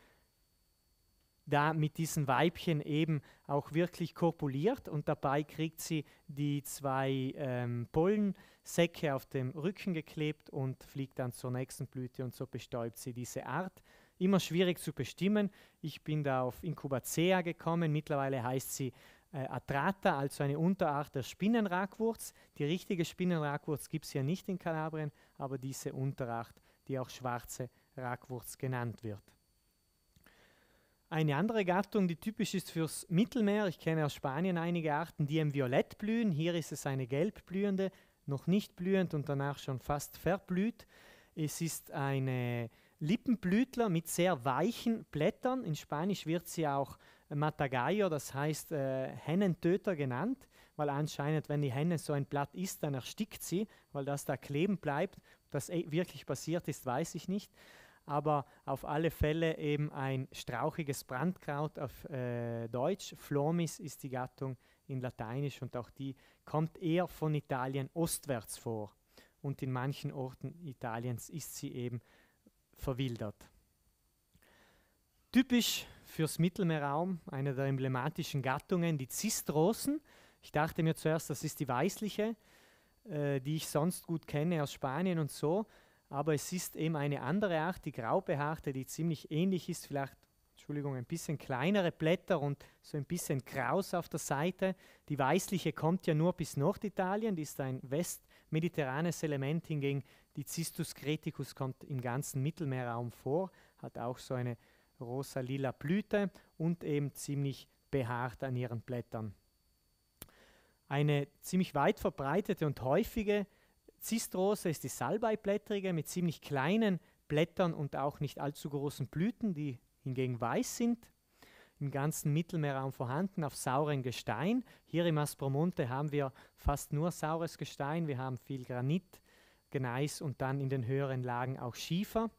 da mit diesen Weibchen eben auch wirklich kopuliert und dabei kriegt sie die zwei Pollensäcke auf dem Rücken geklebt und fliegt dann zur nächsten Blüte und so bestäubt sie diese Art. Immer schwierig zu bestimmen. Ich bin da auf Incubacea gekommen, mittlerweile heißt sie Atrata, also eine Unterart der Spinnenragwurz. Die richtige Spinnenragwurz gibt es ja nicht in Kalabrien, aber diese Unterart, die auch schwarze Ragwurz genannt wird. Eine andere Gattung, die typisch ist fürs Mittelmeer, ich kenne aus Spanien einige Arten, die im Violett blühen. Hier ist es eine gelb blühende, noch nicht blühend und danach schon fast verblüht. Es ist eine Lippenblütler mit sehr weichen Blättern. In Spanisch wird sie auch Matagallo, das heißt Hennentöter genannt, weil anscheinend, wenn die Henne so ein Blatt isst, dann erstickt sie, weil das da kleben bleibt. Ob das wirklich passiert ist, weiß ich nicht. Aber auf alle Fälle eben ein strauchiges Brandkraut auf Deutsch. Phlomis ist die Gattung in Lateinisch und auch die kommt eher von Italien ostwärts vor. Und in manchen Orten Italiens ist sie eben verwildert. Typisch fürs Mittelmeerraum, eine der emblematischen Gattungen, die Zistrosen. Ich dachte mir zuerst, das ist die weißliche, die ich sonst gut kenne aus Spanien und so. Aber es ist eben eine andere Art, die graubehaarte, die ziemlich ähnlich ist, vielleicht, Entschuldigung, ein bisschen kleinere Blätter und so ein bisschen kraus auf der Seite. Die weißliche kommt ja nur bis Norditalien, die ist ein westmediterranes Element, hingegen die Cistus creticus kommt im ganzen Mittelmeerraum vor, hat auch so eine rosa-lila Blüte und eben ziemlich behaart an ihren Blättern. Eine ziemlich weit verbreitete und häufige Zistrose ist die Salbeiblättrige mit ziemlich kleinen Blättern und auch nicht allzu großen Blüten, die hingegen weiß sind. Im ganzen Mittelmeerraum vorhanden, auf saurem Gestein. Hier im Aspromonte haben wir fast nur saures Gestein. Wir haben viel Granit, Gneis und dann in den höheren Lagen auch Schiefer.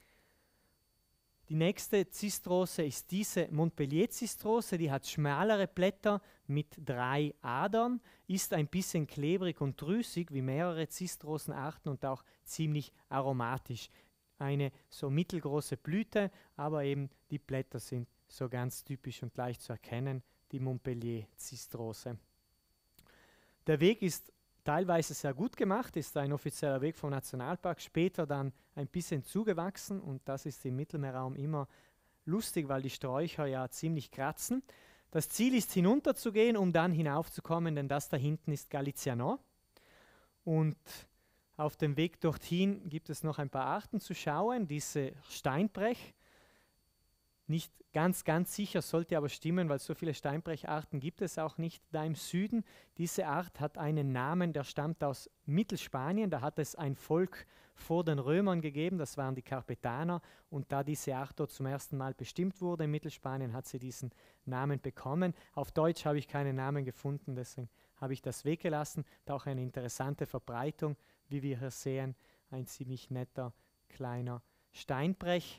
Die nächste Zistrose ist diese Montpellier-Zistrose, die hat schmalere Blätter mit 3 Adern, ist ein bisschen klebrig und drüsig wie mehrere Zistrosenarten und auch ziemlich aromatisch. Eine so mittelgroße Blüte, aber eben die Blätter sind so ganz typisch und leicht zu erkennen, die Montpellier-Zistrose. Der Weg ist teilweise sehr gut gemacht, ist ein offizieller Weg vom Nationalpark, später dann ein bisschen zugewachsen und das ist im Mittelmeerraum immer lustig, weil die Sträucher ja ziemlich kratzen. Das Ziel ist hinunterzugehen, um dann hinaufzukommen, denn das da hinten ist Galiciano und auf dem Weg dorthin gibt es noch ein paar Arten zu schauen, diese Steinbrech. Nicht ganz sicher, sollte aber stimmen, weil so viele Steinbrecharten gibt es auch nicht da im Süden. Diese Art hat einen Namen, der stammt aus Mittelspanien. Da hat es ein Volk vor den Römern gegeben, das waren die Carpetaner. Und da diese Art dort zum ersten Mal bestimmt wurde in Mittelspanien, hat sie diesen Namen bekommen. Auf Deutsch habe ich keinen Namen gefunden, deswegen habe ich das weggelassen. Da auch eine interessante Verbreitung, wie wir hier sehen. Ein ziemlich netter kleiner Steinbrech.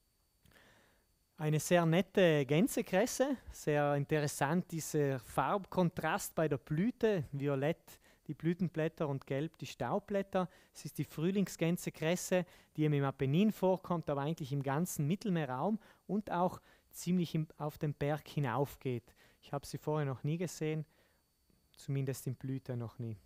Eine sehr nette Gänsekresse, sehr interessant dieser Farbkontrast bei der Blüte, violett die Blütenblätter und gelb die Staubblätter. Es ist die Frühlingsgänsekresse, die im Apennin vorkommt, aber eigentlich im ganzen Mittelmeerraum und auch ziemlich auf den Berg hinaufgeht. Ich habe sie vorher noch nie gesehen, zumindest in Blüte noch nie.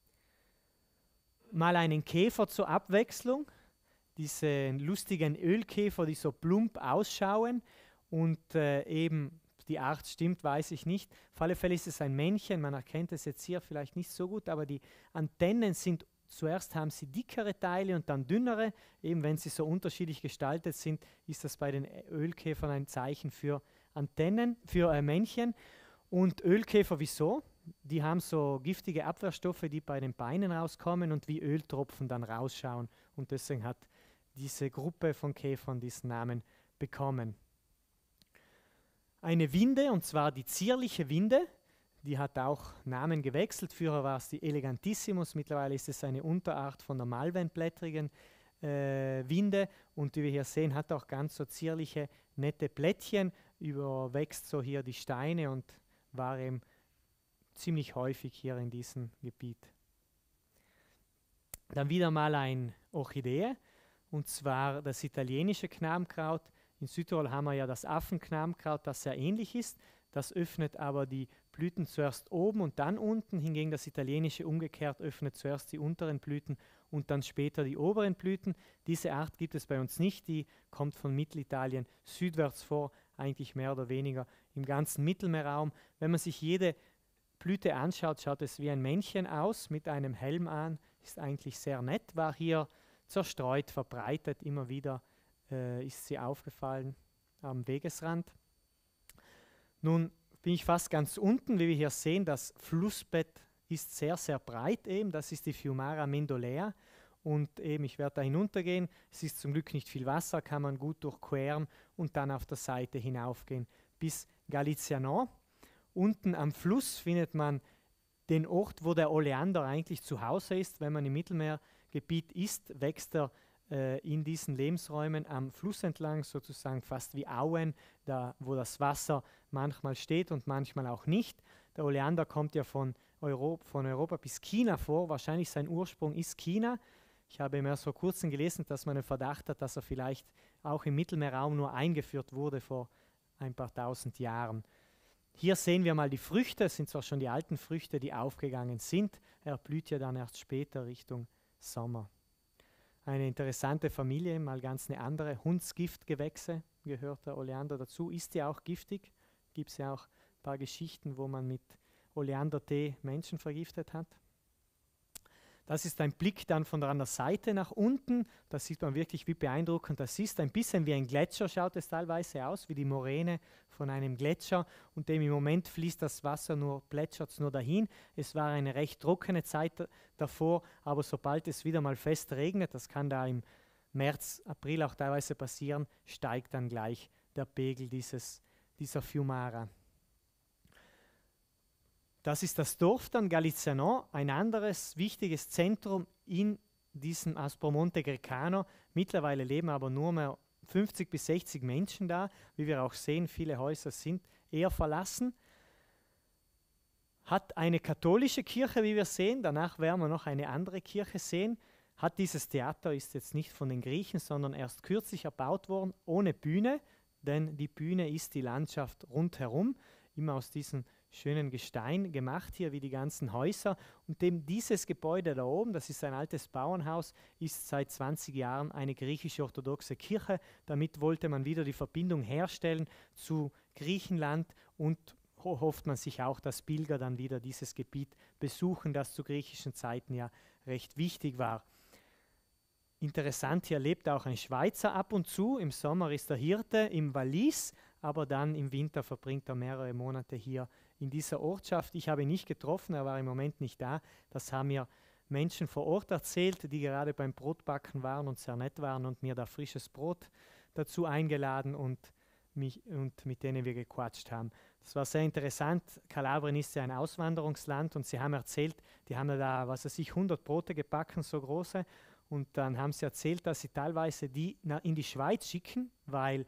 Mal einen Käfer zur Abwechslung. Diese lustigen Ölkäfer, die so plump ausschauen und eben die Art stimmt, weiß ich nicht. Auf alle Fälle ist es ein Männchen, man erkennt es jetzt hier vielleicht nicht so gut, aber die Antennen sind, zuerst haben sie dickere Teile und dann dünnere. Eben wenn sie so unterschiedlich gestaltet sind, ist das bei den Ölkäfern ein Zeichen für Antennen, für Männchen. Und Ölkäfer, wieso? Die haben so giftige Abwehrstoffe, die bei den Beinen rauskommen und wie Öltropfen dann rausschauen und deswegen hat diese Gruppe von Käfern diesen Namen bekommen. Eine Winde, und zwar die zierliche Winde, die hat auch Namen gewechselt. Früher war es die Elegantissimus, mittlerweile ist es eine Unterart von der Malvenblättrigen Winde und wie wir hier sehen, hat auch ganz so zierliche, nette Blättchen, überwächst so hier die Steine und war eben ziemlich häufig hier in diesem Gebiet. Dann wieder mal ein Orchidee. Und zwar das italienische Knabenkraut. In Südtirol haben wir ja das Affenknabenkraut, das sehr ähnlich ist. Das öffnet aber die Blüten zuerst oben und dann unten. Hingegen das italienische umgekehrt öffnet zuerst die unteren Blüten und dann später die oberen Blüten. Diese Art gibt es bei uns nicht. Die kommt von Mittelitalien südwärts vor, eigentlich mehr oder weniger im ganzen Mittelmeerraum. Wenn man sich jede Blüte anschaut, schaut es wie ein Männchen aus mit einem Helm an. Ist eigentlich sehr nett, war hier zerstreut, verbreitet, immer wieder ist sie aufgefallen am Wegesrand. Nun bin ich fast ganz unten, wie wir hier sehen, das Flussbett ist sehr, sehr breit eben, das ist die Fiumara Mendolea und eben, ich werde da hinuntergehen, es ist zum Glück nicht viel Wasser, kann man gut durchqueren und dann auf der Seite hinaufgehen bis Galicianon. Unten am Fluss findet man den Ort, wo der Oleander eigentlich zu Hause ist. Wenn man im Mittelmeergebiet ist, wächst er in diesen Lebensräumen am Fluss entlang, sozusagen fast wie Auen, da, wo das Wasser manchmal steht und manchmal auch nicht. Der Oleander kommt ja von Europa bis China vor. Wahrscheinlich sein Ursprung ist China. Ich habe im erst vor kurzem gelesen, dass man den Verdacht hat, dass er vielleicht auch im Mittelmeerraum nur eingeführt wurde vor ein paar tausend Jahren. Hier sehen wir mal die Früchte. Es sind zwar schon die alten Früchte, die aufgegangen sind. Er blüht ja dann erst später Richtung Sommer. Eine interessante Familie, mal ganz eine andere. Hundsgiftgewächse gehört der Oleander dazu. Ist ja auch giftig. Gibt es ja auch ein paar Geschichten, wo man mit Oleandertee Menschen vergiftet hat. Das ist ein Blick dann von der anderen Seite nach unten. Da sieht man wirklich, wie beeindruckend das ist. Ein bisschen wie ein Gletscher schaut es teilweise aus, wie die Moräne von einem Gletscher. Und dem im Moment fließt das Wasser plätschert es nur dahin. Es war eine recht trockene Zeit davor, aber sobald es wieder mal fest regnet, das kann da im März, April auch teilweise passieren, steigt dann gleich der Pegel dieser Fiumara. Das ist das Dorf dann Galicianon, ein anderes wichtiges Zentrum in diesem Aspromonte Grecano. Mittlerweile leben aber nur mehr 50 bis 60 Menschen da. Wie wir auch sehen, viele Häuser sind eher verlassen. Hat eine katholische Kirche, wie wir sehen. Danach werden wir noch eine andere Kirche sehen. Hat dieses Theater, ist jetzt nicht von den Griechen, sondern erst kürzlich erbaut worden, ohne Bühne. Denn die Bühne ist die Landschaft rundherum, immer aus diesem schönen Gestein gemacht hier, wie die ganzen Häuser. Und dieses Gebäude da oben, das ist ein altes Bauernhaus, ist seit 20 Jahren eine griechisch-orthodoxe Kirche. Damit wollte man wieder die Verbindung herstellen zu Griechenland und hofft man sich auch, dass Pilger dann wieder dieses Gebiet besuchen, das zu griechischen Zeiten ja recht wichtig war. Interessant, hier lebt auch ein Schweizer ab und zu. Im Sommer ist er Hirte im Wallis, aber dann im Winter verbringt er mehrere Monate hier in dieser Ortschaft. Ich habe ihn nicht getroffen, er war im Moment nicht da. Das haben mir Menschen vor Ort erzählt, die gerade beim Brotbacken waren und sehr nett waren und mir da frisches Brot dazu eingeladen und mit denen wir gequatscht haben. Das war sehr interessant. Kalabrien ist ja ein Auswanderungsland und sie haben erzählt, die haben da, 100 Brote gebacken, so große. Und dann haben sie erzählt, dass sie teilweise die in die Schweiz schicken, weil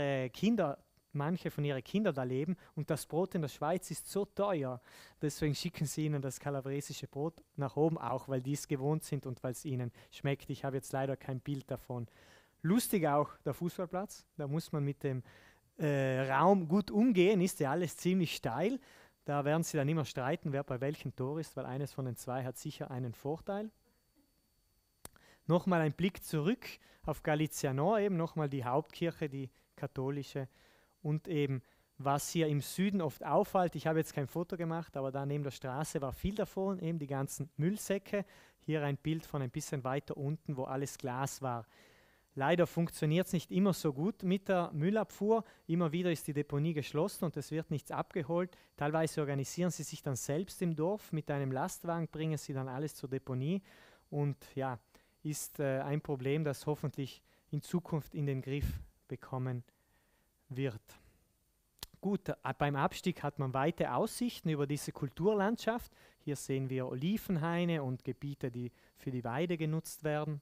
manche von ihren Kindern da leben und das Brot in der Schweiz ist so teuer. Deswegen schicken sie ihnen das kalabresische Brot nach oben, auch weil die es gewohnt sind und weil es ihnen schmeckt. Ich habe jetzt leider kein Bild davon. Lustig auch der Fußballplatz, da muss man mit dem Raum gut umgehen, ist ja alles ziemlich steil. Da werden sie dann immer streiten, wer bei welchem Tor ist, weil eines von den zwei hat sicher einen Vorteil. Nochmal ein Blick zurück auf Galicianon, eben nochmal die Hauptkirche, die katholische. Und eben, was hier im Süden oft auffällt, ich habe jetzt kein Foto gemacht, aber da neben der Straße war viel davon, eben die ganzen Müllsäcke. Hier ein Bild von ein bisschen weiter unten, wo alles Glas war. Leider funktioniert es nicht immer so gut mit der Müllabfuhr. Immer wieder ist die Deponie geschlossen und es wird nichts abgeholt. Teilweise organisieren sie sich dann selbst im Dorf mit einem Lastwagen, bringen sie dann alles zur Deponie. Und ja, ist ein Problem, das hoffentlich in Zukunft in den Griff bekommen wird. Gut, beim Abstieg hat man weite Aussichten über diese Kulturlandschaft. Hier sehen wir Olivenhaine und Gebiete, die für die Weide genutzt werden.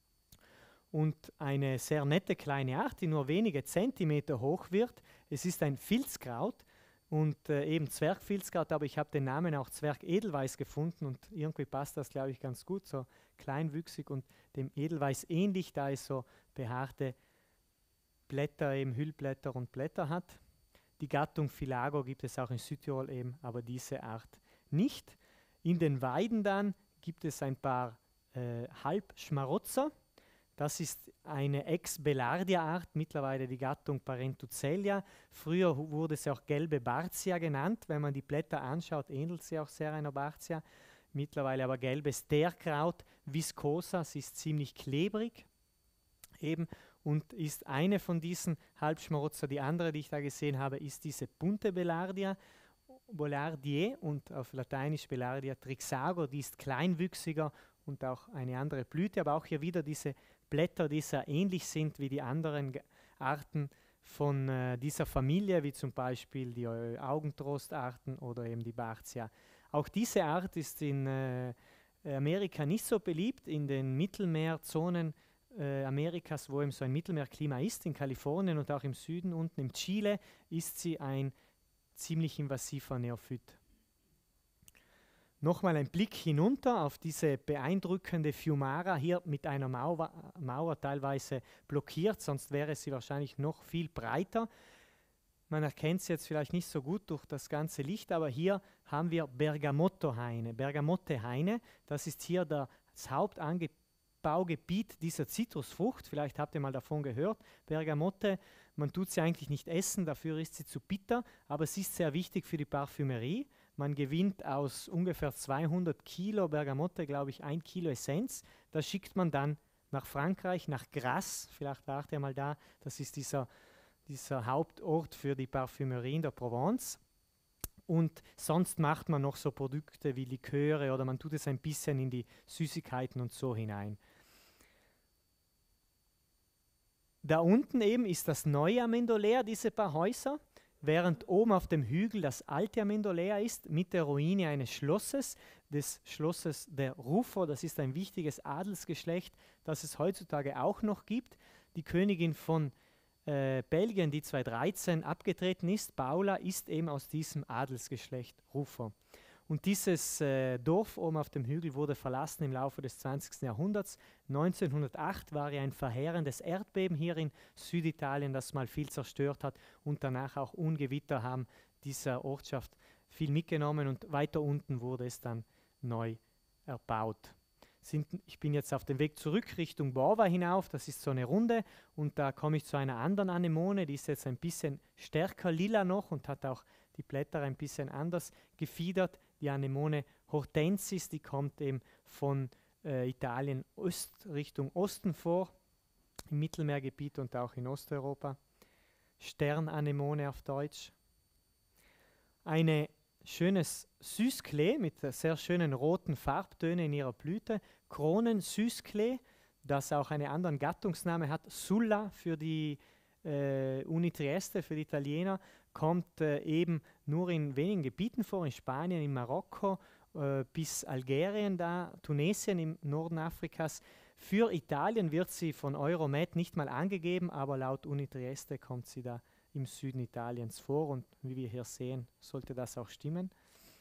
Und eine sehr nette kleine Art, die nur wenige Zentimeter hoch wird. Es ist ein Filzkraut und eben Zwergfilzkraut, aber ich habe den Namen auch Zwergedelweiß gefunden und irgendwie passt das, glaube ich, ganz gut, so kleinwüchsig und dem Edelweiß ähnlich, da es so behaarte Blätter, eben Hüllblätter und Blätter hat. Die Gattung Filago gibt es auch in Südtirol eben, aber diese Art nicht. In den Weiden dann gibt es ein paar Halbschmarotzer. Das ist eine Ex-Belardia-Art, mittlerweile die Gattung Parentuzellia. Früher wurde sie auch gelbe Bartia genannt. Wenn man die Blätter anschaut, ähnelt sie auch sehr einer Bartia. Mittlerweile aber gelbes Teerkraut, viskosa, sie ist ziemlich klebrig eben und ist eine von diesen Halbschmarotzer. Die andere, die ich da gesehen habe, ist diese bunte Belardia, Bollardier und auf Lateinisch Belardia trixago, die ist kleinwüchsiger und auch eine andere Blüte, aber auch hier wieder diese Blätter, die sehr ähnlich sind wie die anderen Arten von dieser Familie, wie zum Beispiel die Augentrostarten oder eben die Bartia. Auch diese Art ist in Amerika nicht so beliebt, in den Mittelmeerzonen Amerikas, wo eben so ein Mittelmeerklima ist, in Kalifornien und auch im Süden, unten im Chile, ist sie ein ziemlich invasiver Neophyt. Nochmal ein Blick hinunter auf diese beeindruckende Fiumara, hier mit einer Mauer teilweise blockiert, sonst wäre sie wahrscheinlich noch viel breiter. Man erkennt sie jetzt vielleicht nicht so gut durch das ganze Licht, aber hier haben wir Bergamotto-Haine. Bergamotte-Haine, das ist hier das Hauptanbaugebiet dieser Zitrusfrucht. Vielleicht habt ihr mal davon gehört. Bergamotte, man tut sie eigentlich nicht essen, dafür ist sie zu bitter, aber sie ist sehr wichtig für die Parfümerie. Man gewinnt aus ungefähr 200 Kilo Bergamotte, glaube ich, 1 Kilo Essenz. Das schickt man dann nach Frankreich, nach Grasse. Vielleicht wart ihr mal da. Das ist dieser Hauptort für die Parfümerie in der Provence. Und sonst macht man noch so Produkte wie Liköre oder man tut es ein bisschen in die Süßigkeiten und so hinein. Da unten eben ist das neue Amendoleer, diese paar Häuser, während oben auf dem Hügel das alte Amendoleer ist, mit der Ruine eines Schlosses, des Schlosses der Ruffo. Das ist ein wichtiges Adelsgeschlecht, das es heutzutage auch noch gibt. Die Königin von Belgien, die 2013 abgetreten ist, Paula, ist eben aus diesem Adelsgeschlecht Ruffo. Und dieses Dorf oben auf dem Hügel wurde verlassen im Laufe des 20. Jahrhunderts. 1908 war ja ein verheerendes Erdbeben hier in Süditalien, das mal viel zerstört hat und danach auch Ungewitter haben dieser Ortschaft viel mitgenommen und weiter unten wurde es dann neu erbaut. Ich bin jetzt auf dem Weg zurück Richtung Borva hinauf, das ist so eine Runde und da komme ich zu einer anderen Anemone, die ist jetzt ein bisschen stärker lila noch und hat auch die Blätter ein bisschen anders gefiedert. Die Anemone hortensis, die kommt eben von Italien Richtung Osten vor, im Mittelmeergebiet und auch in Osteuropa. Sternanemone auf Deutsch. Eine schönes Süßklee mit sehr schönen roten Farbtönen in ihrer Blüte. Kronensüßklee, das auch einen anderen Gattungsname hat. Sulla für die Uni Trieste, für die Italiener, kommt eben nur in wenigen Gebieten vor, in Spanien, in Marokko, bis Algerien da, Tunesien im Norden Afrikas. Für Italien wird sie von Euromed nicht mal angegeben, aber laut Uni Trieste kommt sie da im Süden Italiens vor und wie wir hier sehen, sollte das auch stimmen.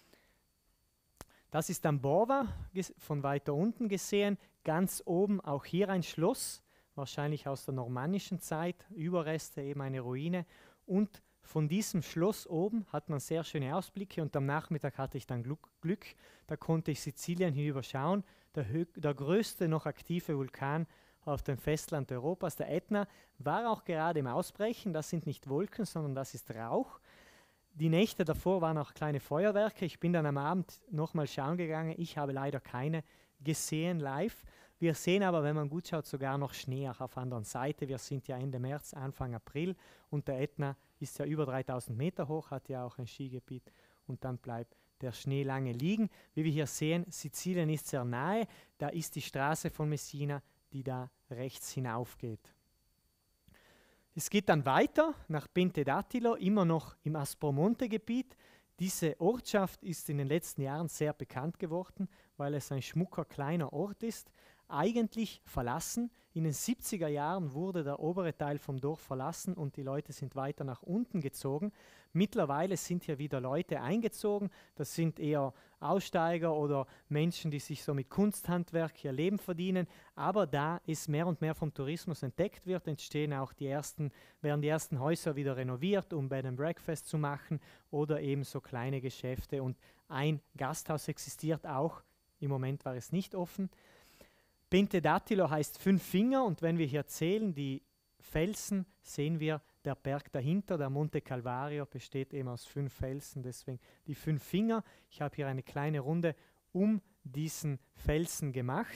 Das ist dann Borva, von weiter unten gesehen, ganz oben auch hier ein Schloss, wahrscheinlich aus der normannischen Zeit, Überreste, eben eine Ruine. Und von diesem Schloss oben hat man sehr schöne Ausblicke und am Nachmittag hatte ich dann Glück, da konnte ich Sizilien hinüberschauen. Der größte noch aktive Vulkan auf dem Festland Europas, der Ätna, war auch gerade im Ausbrechen. Das sind nicht Wolken, sondern das ist Rauch. Die Nächte davor waren auch kleine Feuerwerke. Ich bin dann am Abend nochmal schauen gegangen. Ich habe leider keine gesehen live. Wir sehen aber, wenn man gut schaut, sogar noch Schnee auch auf der anderen Seite. Wir sind ja Ende März, Anfang April und der Ätna ist ja über 3000 Meter hoch, hat ja auch ein Skigebiet und dann bleibt der Schnee lange liegen. Wie wir hier sehen, Sizilien ist sehr nahe. Da ist die Straße von Messina, die da rechts hinaufgeht. Es geht dann weiter nach Pente d'Attilo, immer noch im Aspromonte-Gebiet. Diese Ortschaft ist in den letzten Jahren sehr bekannt geworden, weil es ein schmucker kleiner Ort ist. Eigentlich verlassen. In den 70er Jahren wurde der obere Teil vom Dorf verlassen und die Leute sind weiter nach unten gezogen. Mittlerweile sind hier wieder Leute eingezogen. Das sind eher Aussteiger oder Menschen, die sich so mit Kunsthandwerk ihr Leben verdienen. Aber da es mehr und mehr vom Tourismus entdeckt wird, werden die ersten Häuser wieder renoviert, um Bed and Breakfast zu machen oder eben so kleine Geschäfte. Und ein Gasthaus existiert auch. Im Moment war es nicht offen. Pente d'Attilo heißt 5 Finger und wenn wir hier zählen, die Felsen, sehen wir, der Berg dahinter, der Monte Calvario, besteht eben aus 5 Felsen, deswegen die 5 Finger. Ich habe hier eine kleine Runde um diesen Felsen gemacht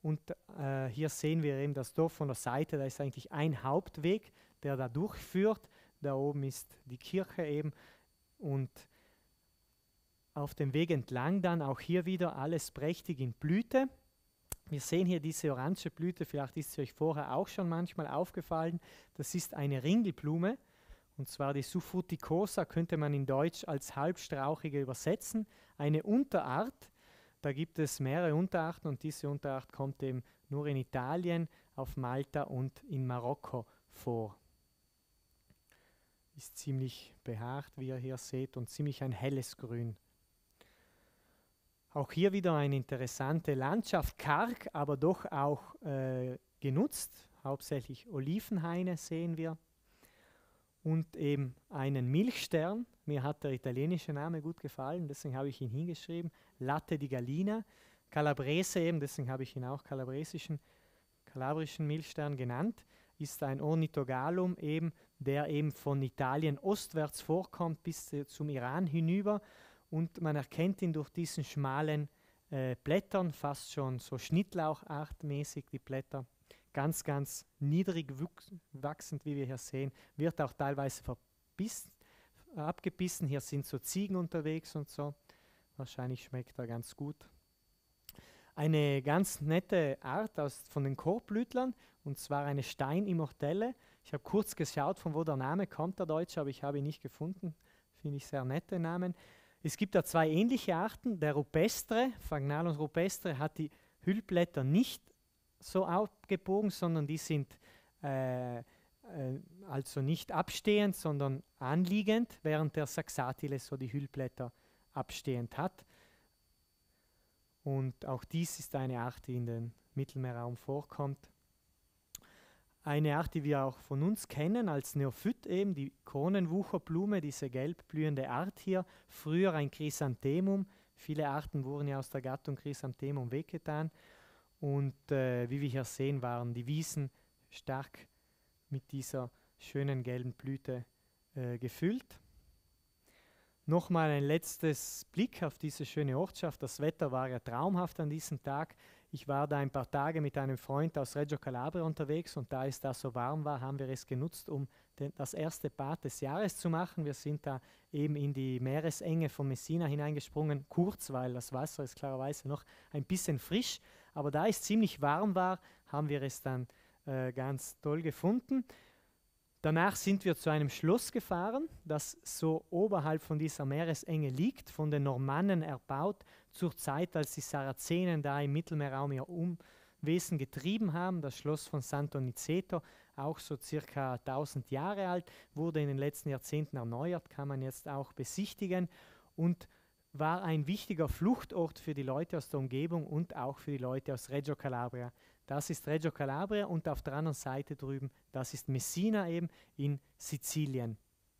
Und hier sehen wir eben das Dorf von der Seite, da ist eigentlich ein Hauptweg, der da durchführt. Da oben ist die Kirche eben und auf dem Weg entlang dann auch hier wieder alles prächtig in Blüte. Wir sehen hier diese orange Blüte, vielleicht ist sie euch vorher auch schon manchmal aufgefallen. Das ist eine Ringelblume, und zwar die Suffruticosa, könnte man in Deutsch als halbstrauchige übersetzen. Eine Unterart, da gibt es mehrere Unterarten und diese Unterart kommt eben nur in Italien, auf Malta und in Marokko vor. Ist ziemlich behaart, wie ihr hier seht, und ziemlich ein helles Grün. Auch hier wieder eine interessante Landschaft, karg, aber doch auch genutzt. Hauptsächlich Olivenhaine sehen wir. Und eben einen Milchstern. Mir hat der italienische Name gut gefallen, deswegen habe ich ihn hingeschrieben. Latte di Gallina. Calabrese eben, deswegen habe ich ihn auch kalabrischen Milchstern genannt. Ist ein Ornithogalum eben, der eben von Italien ostwärts vorkommt bis zum Iran hinüber. Und man erkennt ihn durch diesen schmalen Blättern, fast schon so schnittlauchartmäßig die Blätter. Ganz, ganz niedrig wachsend, wie wir hier sehen, wird auch teilweise abgebissen. Hier sind so Ziegen unterwegs und so. Wahrscheinlich schmeckt er ganz gut. Eine ganz nette Art von den Korbblütlern, und zwar eine Steinimmortelle. Ich habe kurz geschaut, von wo der Name kommt, der Deutsche, aber ich habe ihn nicht gefunden. Finde ich sehr nette Namen. Es gibt da zwei ähnliche Arten. Der Rupestre, Phagnalus rupestre, hat die Hüllblätter nicht so abgebogen, sondern die sind also nicht abstehend, sondern anliegend, während der Saxatile so die Hüllblätter abstehend hat. Und auch dies ist eine Art, die in den Mittelmeerraum vorkommt. Eine Art, die wir auch von uns kennen als Neophyt, eben die Kronenwucherblume, diese gelb blühende Art hier, früher ein Chrysanthemum. Viele Arten wurden ja aus der Gattung Chrysanthemum weggetan. Und wie wir hier sehen, waren die Wiesen stark mit dieser schönen gelben Blüte gefüllt. Nochmal ein letztes Blick auf diese schöne Ortschaft. Das Wetter war ja traumhaft an diesem Tag. Ich war da ein paar Tage mit einem Freund aus Reggio Calabria unterwegs, und da es da so warm war, haben wir es genutzt, um das erste Bad des Jahres zu machen. Wir sind da eben in die Meeresenge von Messina hineingesprungen, kurz, weil das Wasser ist klarerweise noch ein bisschen frisch. Aber da es ziemlich warm war, haben wir es dann ganz toll gefunden. Danach sind wir zu einem Schloss gefahren, das so oberhalb von dieser Meeresenge liegt, von den Normannen erbaut, zur Zeit, als die Sarazenen da im Mittelmeerraum ihr Unwesen getrieben haben. Das Schloss von Sant'Onizeto, auch so circa 1000 Jahre alt, wurde in den letzten Jahrzehnten erneuert, kann man jetzt auch besichtigen und war ein wichtiger Fluchtort für die Leute aus der Umgebung und auch für die Leute aus Reggio Calabria. Das ist Reggio Calabria und auf der anderen Seite drüben, das ist Messina eben in Sizilien.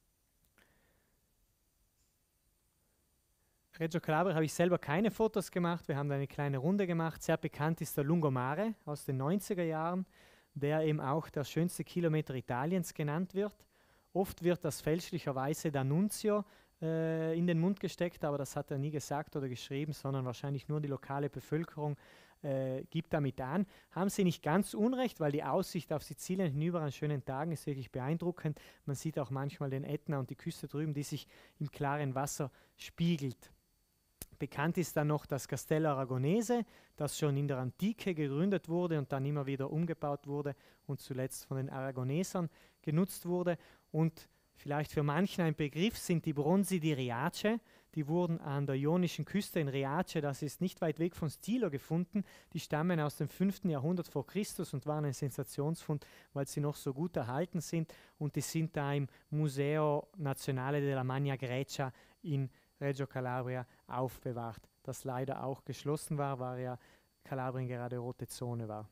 Reggio Calabria habe ich selber keine Fotos gemacht, wir haben eine kleine Runde gemacht. Sehr bekannt ist der Lungomare aus den 90er Jahren, der eben auch der schönste Kilometer Italiens genannt wird. Oft wird das fälschlicherweise D'Annunzio in den Mund gesteckt, aber das hat er nie gesagt oder geschrieben, sondern wahrscheinlich nur die lokale Bevölkerung gibt damit an. Haben sie nicht ganz unrecht, weil die Aussicht auf Sizilien hinüber an schönen Tagen ist wirklich beeindruckend. Man sieht auch manchmal den Ätna und die Küste drüben, die sich im klaren Wasser spiegelt. Bekannt ist dann noch das Castello Aragonese, das schon in der Antike gegründet wurde und dann immer wieder umgebaut wurde und zuletzt von den Aragonesern genutzt wurde. Und vielleicht für manchen ein Begriff sind die Bronzi di Riace. Die wurden an der ionischen Küste in Riace, das ist nicht weit weg von Stilo, gefunden. Die stammen aus dem 5. Jahrhundert vor Christus und waren ein Sensationsfund, weil sie noch so gut erhalten sind. Und die sind da im Museo Nazionale della Magna Grecia in Reggio Calabria aufbewahrt, das leider auch geschlossen war, weil ja Kalabrien gerade rote Zone war.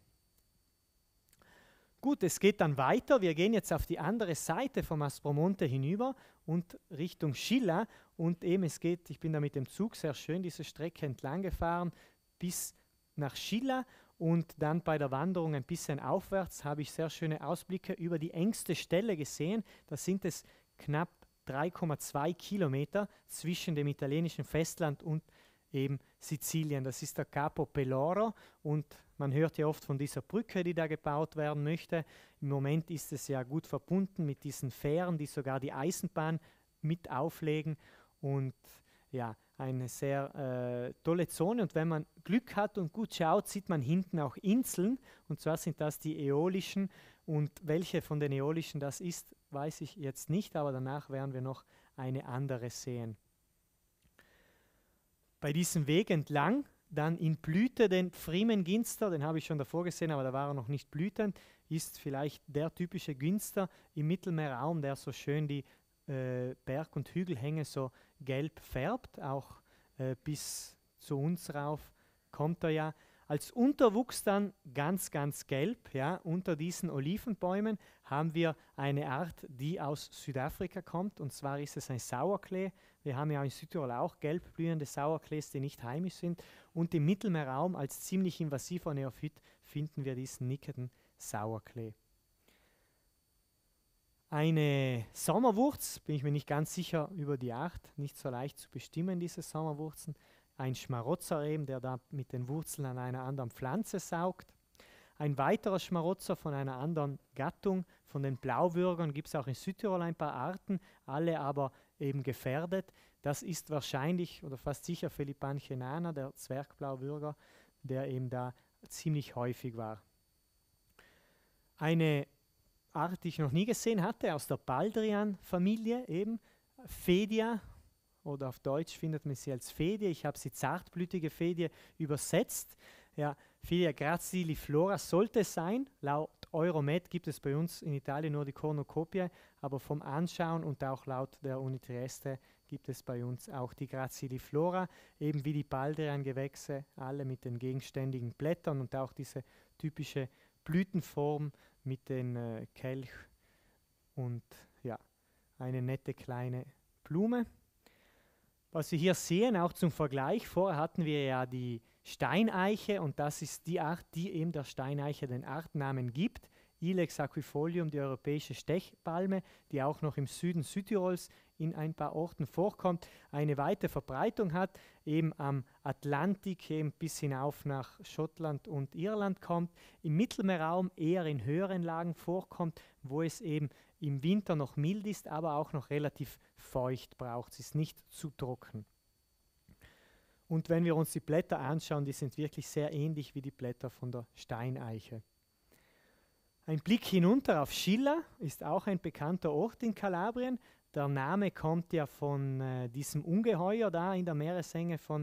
Gut, es geht dann weiter. Wir gehen jetzt auf die andere Seite vom Aspromonte hinüber und Richtung Scilla. Und eben ich bin da mit dem Zug sehr schön diese Strecke entlang gefahren bis nach Scilla. Und dann bei der Wanderung ein bisschen aufwärts habe ich sehr schöne Ausblicke über die engste Stelle gesehen. Da sind es knapp 3,2 Kilometer zwischen dem italienischen Festland und eben Sizilien. Das ist der Capo Peloro und man hört ja oft von dieser Brücke, die da gebaut werden möchte. Im Moment ist es ja gut verbunden mit diesen Fähren, die sogar die Eisenbahn mit auflegen und ja, eine sehr tolle Zone. Und wenn man Glück hat und gut schaut, sieht man hinten auch Inseln. Und zwar sind das die Äolischen. Und welche von den Äolischen das ist, weiß ich jetzt nicht, aber danach werden wir noch eine andere sehen. Bei diesem Weg entlang, dann in Blüte den Pfriemen-Ginster, den habe ich schon davor gesehen, aber da war er noch nicht blütend, ist vielleicht der typische Ginster im Mittelmeerraum, der so schön die Berg- und Hügelhänge so gelb färbt, auch bis zu uns rauf kommt er ja. Als Unterwuchs dann ganz, ganz gelb, ja, unter diesen Olivenbäumen haben wir eine Art, die aus Südafrika kommt, und zwar ist es ein Sauerklee. Wir haben ja in Südtirol auch gelb blühende Sauerklees, die nicht heimisch sind, und im Mittelmeerraum als ziemlich invasiver Neophyt finden wir diesen nickenden Sauerklee. Eine Sommerwurz, bin ich mir nicht ganz sicher über die Art, nicht so leicht zu bestimmen, diese Sommerwurzen. Ein Schmarotzer eben, der da mit den Wurzeln an einer anderen Pflanze saugt. Ein weiterer Schmarotzer von einer anderen Gattung, von den Blauwürgern, gibt es auch in Südtirol ein paar Arten, alle aber eben gefährdet. Das ist wahrscheinlich oder fast sicher Philippanchena, der Zwergblauwürger, der eben da ziemlich häufig war. Eine Art, die ich noch nie gesehen hatte, aus der Baldrian-Familie eben, Phaedia, oder auf Deutsch findet man sie als Phaedie. Ich habe sie zartblütige Phaedie übersetzt. Ja, Phaedia graziliflora sollte es sein. Laut Euromed gibt es bei uns in Italien nur die Cornucopie, aber vom Anschauen und auch laut der Uni Trieste gibt es bei uns auch die Graziliflora, eben wie die Baldrian-Gewächse, alle mit den gegenständigen Blättern und auch diese typische Blütenform mit den Kelch und ja, eine nette kleine Blume. Was wir hier sehen, auch zum Vergleich, vorher hatten wir ja die Steineiche und das ist die Art, die eben der Steineiche den Artnamen gibt. Ilex aquifolium, die europäische Stechpalme, die auch noch im Süden Südtirols in ein paar Orten vorkommt, eine weite Verbreitung hat, eben am Atlantik eben bis hinauf nach Schottland und Irland kommt, im Mittelmeerraum eher in höheren Lagen vorkommt, wo es eben im Winter noch mild ist, aber auch noch relativ feucht braucht. Es ist nicht zu trocken. Und wenn wir uns die Blätter anschauen, die sind wirklich sehr ähnlich wie die Blätter von der Steineiche. Ein Blick hinunter auf Scilla ist auch ein bekannter Ort in Kalabrien. Der Name kommt ja von diesem Ungeheuer da in der Meeresenge von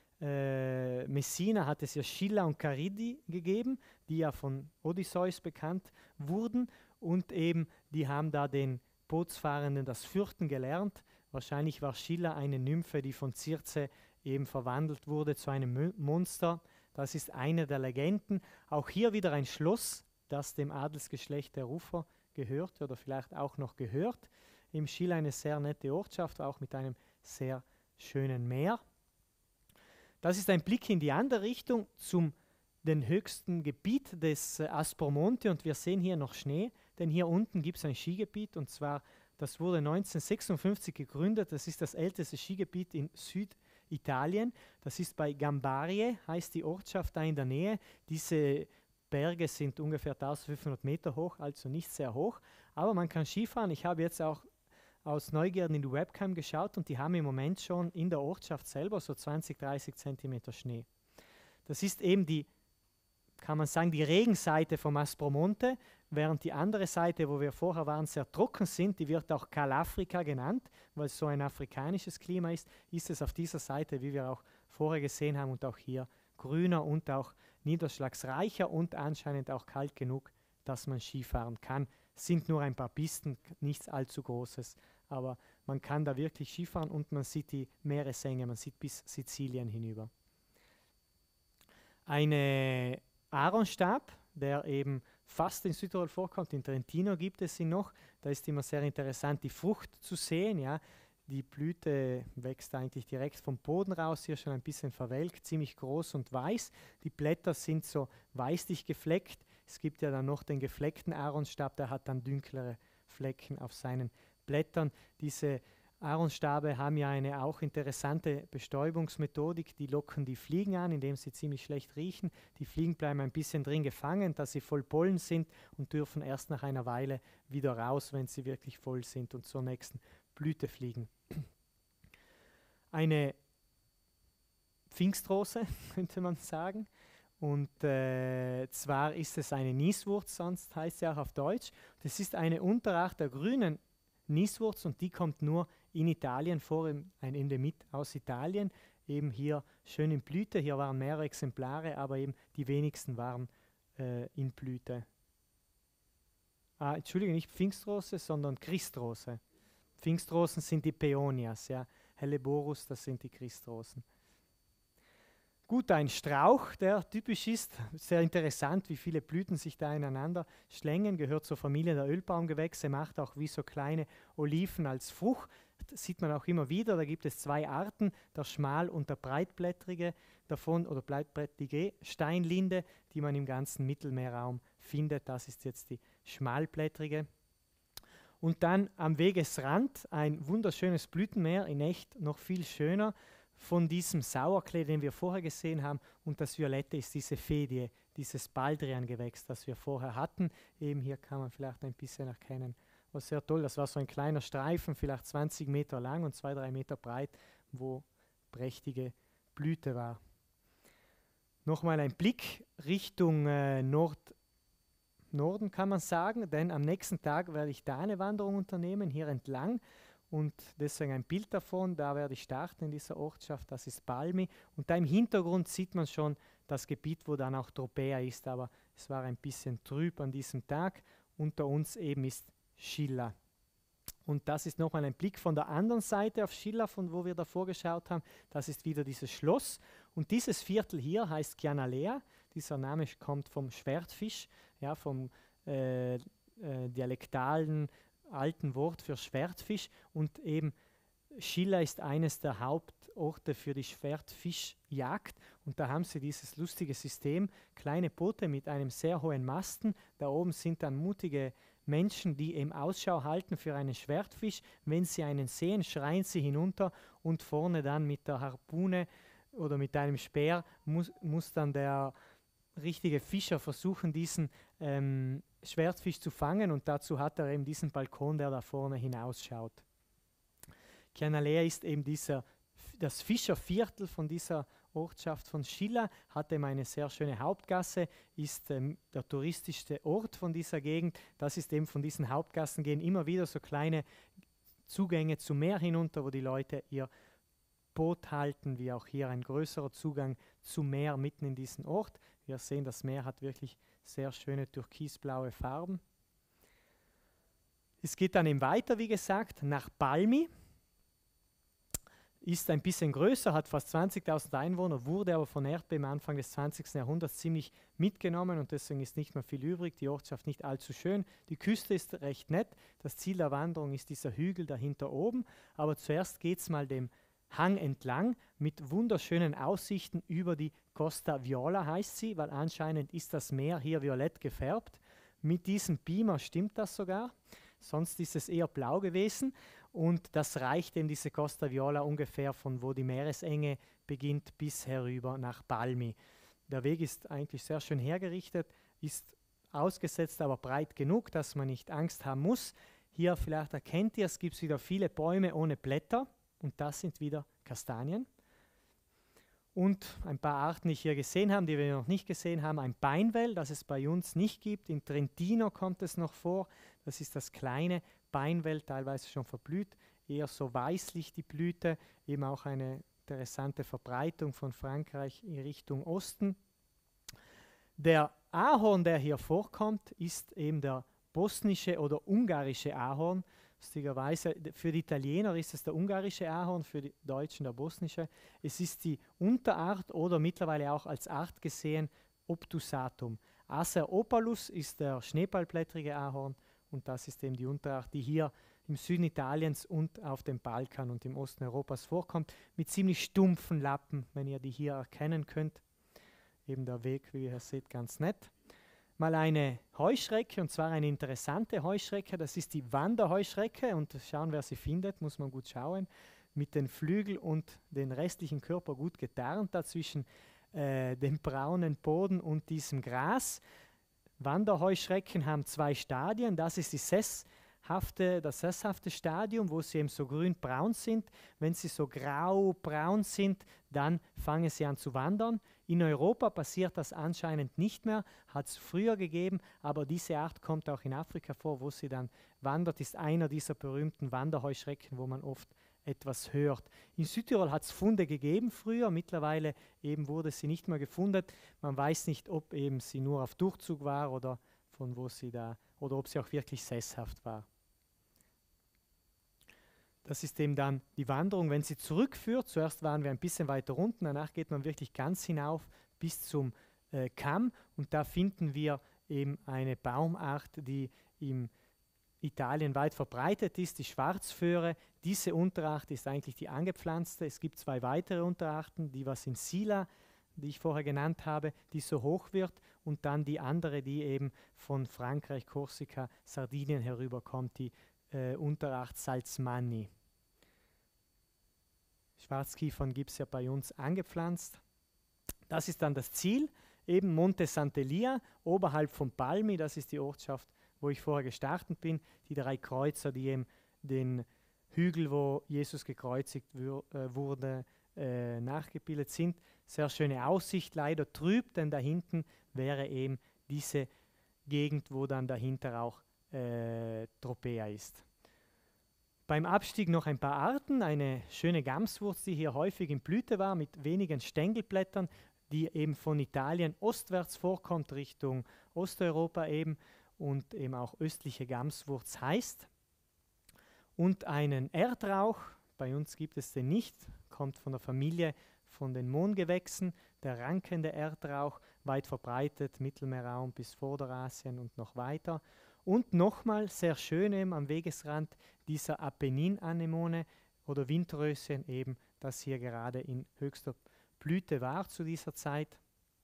Messina, hat es ja Scilla und Charybdi gegeben, die ja von Odysseus bekannt wurden. Und eben, die haben da den Bootsfahrenden das Fürchten gelernt. Wahrscheinlich war Scilla eine Nymphe, die von Circe eben verwandelt wurde zu einem Monster. Das ist eine der Legenden. Auch hier wieder ein Schloss, das dem Adelsgeschlecht der Ruffer gehört oder vielleicht auch noch gehört. Im Scilla eine sehr nette Ortschaft, auch mit einem sehr schönen Meer. Das ist ein Blick in die andere Richtung zum den höchsten Gebiet des Aspromonte und wir sehen hier noch Schnee, denn hier unten gibt es ein Skigebiet und zwar, das wurde 1956 gegründet, das ist das älteste Skigebiet in Süditalien, das ist bei Gambarie, heißt die Ortschaft da in der Nähe. Diese Berge sind ungefähr 1500 Meter hoch, also nicht sehr hoch, aber man kann Skifahren. Ich habe jetzt auch aus Neugierde in die Webcam geschaut und die haben im Moment schon in der Ortschaft selber so 20-30 Zentimeter Schnee. Das ist eben die, kann man sagen, die Regenseite vom Aspromonte, während die andere Seite, wo wir vorher waren, sehr trocken sind, die wird auch Kalafrika genannt, weil es so ein afrikanisches Klima ist, ist es auf dieser Seite, wie wir auch vorher gesehen haben und auch hier, grüner und auch niederschlagsreicher und anscheinend auch kalt genug, dass man Skifahren kann. Sind nur ein paar Pisten, nichts allzu Großes, aber man kann da wirklich Skifahren und man sieht die Meeresenge, man sieht bis Sizilien hinüber. Eine Aaronstab, der eben fast in Südtirol vorkommt, in Trentino gibt es ihn noch, da ist immer sehr interessant, die Frucht zu sehen, ja. Die Blüte wächst eigentlich direkt vom Boden raus, hier schon ein bisschen verwelkt, ziemlich groß und weiß. Die Blätter sind so weißlich gefleckt. Es gibt ja dann noch den gefleckten Aaronstab, der hat dann dunklere Flecken auf seinen Blättern. Diese Ahornstabe haben ja eine auch interessante Bestäubungsmethodik. Die locken die Fliegen an, indem sie ziemlich schlecht riechen. Die Fliegen bleiben ein bisschen drin gefangen, dass sie voll Pollen sind und dürfen erst nach einer Weile wieder raus, wenn sie wirklich voll sind und zur nächsten Blüte fliegen. Eine Pfingstrose, könnte man sagen. Und zwar ist es eine Nieswurz, sonst heißt sie auch auf Deutsch. Das ist eine Unterart der grünen Nieswurz und die kommt nur in Italien vor, ein Endemit aus Italien, eben hier schön in Blüte. Hier waren mehrere Exemplare, aber eben die wenigsten waren in Blüte. Entschuldige, nicht Pfingstrose, sondern Christrose. Pfingstrosen sind die Peonias, ja. Helleborus, das sind die Christrosen. Gut, ein Strauch, der typisch ist, sehr interessant, wie viele Blüten sich da ineinander schlängen, gehört zur Familie der Ölbaumgewächse, macht auch wie so kleine Oliven als Frucht. Das sieht man auch immer wieder, da gibt es zwei Arten, der schmal- und der breitblättrige davon, oder breitblättrige Steinlinde, die man im ganzen Mittelmeerraum findet. Das ist jetzt die schmalblättrige. Und dann am Wegesrand ein wunderschönes Blütenmeer, in echt noch viel schöner, von diesem Sauerklee, den wir vorher gesehen haben, und das Violette ist diese Fedie, dieses Baldrian-Gewächs, das wir vorher hatten. Eben hier kann man vielleicht ein bisschen erkennen. War sehr toll, das war so ein kleiner Streifen, vielleicht 20 Meter lang und 2-3 Meter breit, wo prächtige Blüte war. Nochmal ein Blick Richtung Norden kann man sagen, denn am nächsten Tag werde ich da eine Wanderung unternehmen, hier entlang. Und deswegen ein Bild davon, da werde ich starten in dieser Ortschaft, das ist Balmi. Und da im Hintergrund sieht man schon das Gebiet, wo dann auch Tropea ist, aber es war ein bisschen trüb an diesem Tag. Unter uns eben ist Scilla. Und das ist nochmal ein Blick von der anderen Seite auf Scilla, von wo wir davor geschaut haben. Das ist wieder dieses Schloss. Und dieses Viertel hier heißt Chianalea. Dieser Name kommt vom Schwertfisch, ja, vom dialektalen alten Wort für Schwertfisch, und eben Scilla ist eines der Hauptorte für die Schwertfischjagd, und da haben sie dieses lustige System, kleine Boote mit einem sehr hohen Masten, da oben sind dann mutige Menschen, die eben Ausschau halten für einen Schwertfisch. Wenn sie einen sehen, schreien sie hinunter, und vorne dann mit der Harpune oder mit einem Speer muss dann der richtige Fischer versuchen, diesen Schwertfisch zu fangen, und dazu hat er eben diesen Balkon, der da vorne hinausschaut. Chianalea ist eben das Fischerviertel von dieser Ortschaft von Scilla, hat eben eine sehr schöne Hauptgasse, ist der touristischste Ort von dieser Gegend. Das ist eben von diesen Hauptgassen gehen immer wieder so kleine Zugänge zum Meer hinunter, wo die Leute ihr Boot halten, wie auch hier ein größerer Zugang zum Meer mitten in diesem Ort. Wir sehen, das Meer hat wirklich sehr schöne türkisblaue Farben. Es geht dann eben weiter, wie gesagt, nach Balmi. Ist ein bisschen größer, hat fast 20.000 Einwohner, wurde aber von Erdbeben Anfang des 20. Jahrhunderts ziemlich mitgenommen, und deswegen ist nicht mehr viel übrig, die Ortschaft nicht allzu schön. Die Küste ist recht nett, das Ziel der Wanderung ist dieser Hügel dahinter oben, aber zuerst geht es mal dem Hang entlang mit wunderschönen Aussichten über die Costa Viola, heißt sie, weil anscheinend ist das Meer hier violett gefärbt. Mit diesem Beamer stimmt das sogar, sonst ist es eher blau gewesen, und das reicht eben diese Costa Viola ungefähr von wo die Meeresenge beginnt bis herüber nach Balmi. Der Weg ist eigentlich sehr schön hergerichtet, ist ausgesetzt, aber breit genug, dass man nicht Angst haben muss. Hier vielleicht erkennt ihr, es gibt wieder viele Bäume ohne Blätter. Und das sind wieder Kastanien. Und ein paar Arten, die ich hier gesehen habe, die wir noch nicht gesehen haben. Ein Beinwell, das es bei uns nicht gibt. In Trentino kommt es noch vor. Das ist das kleine Beinwell, teilweise schon verblüht. Eher so weißlich die Blüte. Eben auch eine interessante Verbreitung von Frankreich in Richtung Osten. Der Ahorn, der hier vorkommt, ist eben der bosnische oder ungarische Ahorn. Lustigerweise, für die Italiener ist es der ungarische Ahorn, für die Deutschen der bosnische. Es ist die Unterart oder mittlerweile auch als Art gesehen Obtusatum. Acer opalus ist der schneeballblättrige Ahorn, und das ist eben die Unterart, die hier im Süden Italiens und auf dem Balkan und im Osten Europas vorkommt, mit ziemlich stumpfen Lappen, wenn ihr die hier erkennen könnt. Eben der Weg, wie ihr seht, ganz nett. mal eine Heuschrecke, und zwar eine interessante Heuschrecke. Das ist die Wanderheuschrecke, und schauen, wer sie findet, muss man gut schauen. Mit den Flügeln und den restlichen Körper gut getarnt, dazwischen dem braunen Boden und diesem Gras. Wanderheuschrecken haben 2 Stadien. Das ist das sesshafte Stadium, wo sie eben so grün-braun sind. Wenn sie so grau-braun sind, dann fangen sie an zu wandern. In Europa passiert das anscheinend nicht mehr, hat es früher gegeben, aber diese Art kommt auch in Afrika vor, wo sie dann wandert, ist einer dieser berühmten Wanderheuschrecken, wo man oft etwas hört. In Südtirol hat es Funde gegeben früher, mittlerweile eben wurde sie nicht mehr gefunden. Man weiß nicht, ob eben sie nur auf Durchzug war oder von wo sie da, oder ob sie auch wirklich sesshaft war. Das ist eben dann die Wanderung, wenn sie zurückführt. Zuerst waren wir ein bisschen weiter unten, danach geht man wirklich ganz hinauf bis zum Kamm, und da finden wir eben eine Baumart, die im Italien weit verbreitet ist, die Schwarzföhre. Diese Unterart ist eigentlich die angepflanzte. Es gibt 2 weitere Unterarten, die was in Sila, die ich vorher genannt habe, die so hoch wird, und dann die andere, die eben von Frankreich, Korsika, Sardinien herüberkommt, die Unterart Salzmanni. Schwarzkiefern gibt es ja bei uns angepflanzt. Das ist dann das Ziel, eben Monte Sant'Elia, oberhalb von Palmi, das ist die Ortschaft, wo ich vorher gestartet bin, die 3 Kreuzer, die eben den Hügel, wo Jesus gekreuzigt wurde, nachgebildet sind. Sehr schöne Aussicht, leider trüb, denn da hinten wäre eben diese Gegend, wo dann dahinter auch Tropea ist. Beim Abstieg noch ein paar Arten, eine schöne Gamswurz, die hier häufig in Blüte war, mit wenigen Stängelblättern, die eben von Italien ostwärts vorkommt, Richtung Osteuropa eben, und eben auch östliche Gamswurz heißt. Und einen Erdrauch, bei uns gibt es den nicht, kommt von der Familie von den Mohngewächsen, der rankende Erdrauch, weit verbreitet, Mittelmeerraum bis Vorderasien und noch weiter. Und nochmal sehr schön eben am Wegesrand dieser Apennin-Anemone oder Windröschen eben, das hier gerade in höchster Blüte war zu dieser Zeit.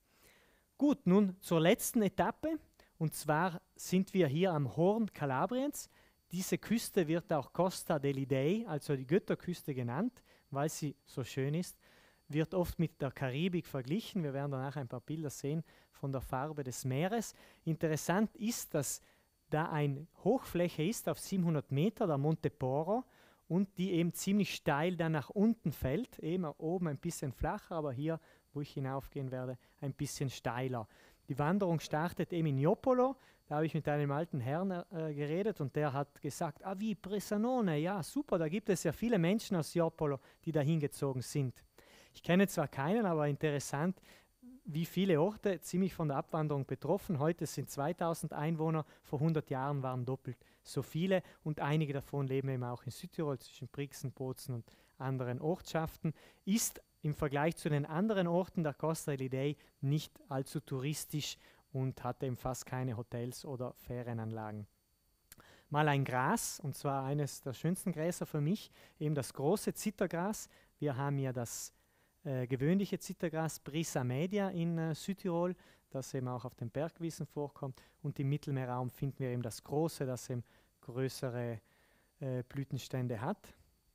Gut, nun zur letzten Etappe. Und zwar sind wir hier am Horn Kalabriens. Diese Küste wird auch Costa degli Dei, also die Götterküste genannt, weil sie so schön ist. Wird oft mit der Karibik verglichen. Wir werden danach ein paar Bilder sehen von der Farbe des Meeres. Interessant ist, dass da eine Hochfläche ist auf 700 Meter, der Monte Poro, und die eben ziemlich steil dann nach unten fällt. Eben oben ein bisschen flacher, aber hier, wo ich hinaufgehen werde, ein bisschen steiler. Die Wanderung startet eben in Joppolo. Da habe ich mit einem alten Herrn geredet, und der hat gesagt, wie Bressanone, ja super, da gibt es ja viele Menschen aus Joppolo, die da hingezogen sind. Ich kenne zwar keinen, aber interessant, wie viele Orte ziemlich von der Abwanderung betroffen. Heute sind 2000 Einwohner, vor 100 Jahren waren doppelt so viele, und einige davon leben eben auch in Südtirol zwischen Brixen, Bozen und anderen Ortschaften. Ist im Vergleich zu den anderen Orten der Costa degli Dei nicht allzu touristisch und hat eben fast keine Hotels oder Ferienanlagen. Mal ein Gras, und zwar eines der schönsten Gräser für mich, eben das große Zittergras. Wir haben ja das gewöhnliche Zittergras Brisa media in Südtirol, das eben auch auf den Bergwiesen vorkommt, und im Mittelmeerraum finden wir eben das große, das eben größere Blütenstände hat.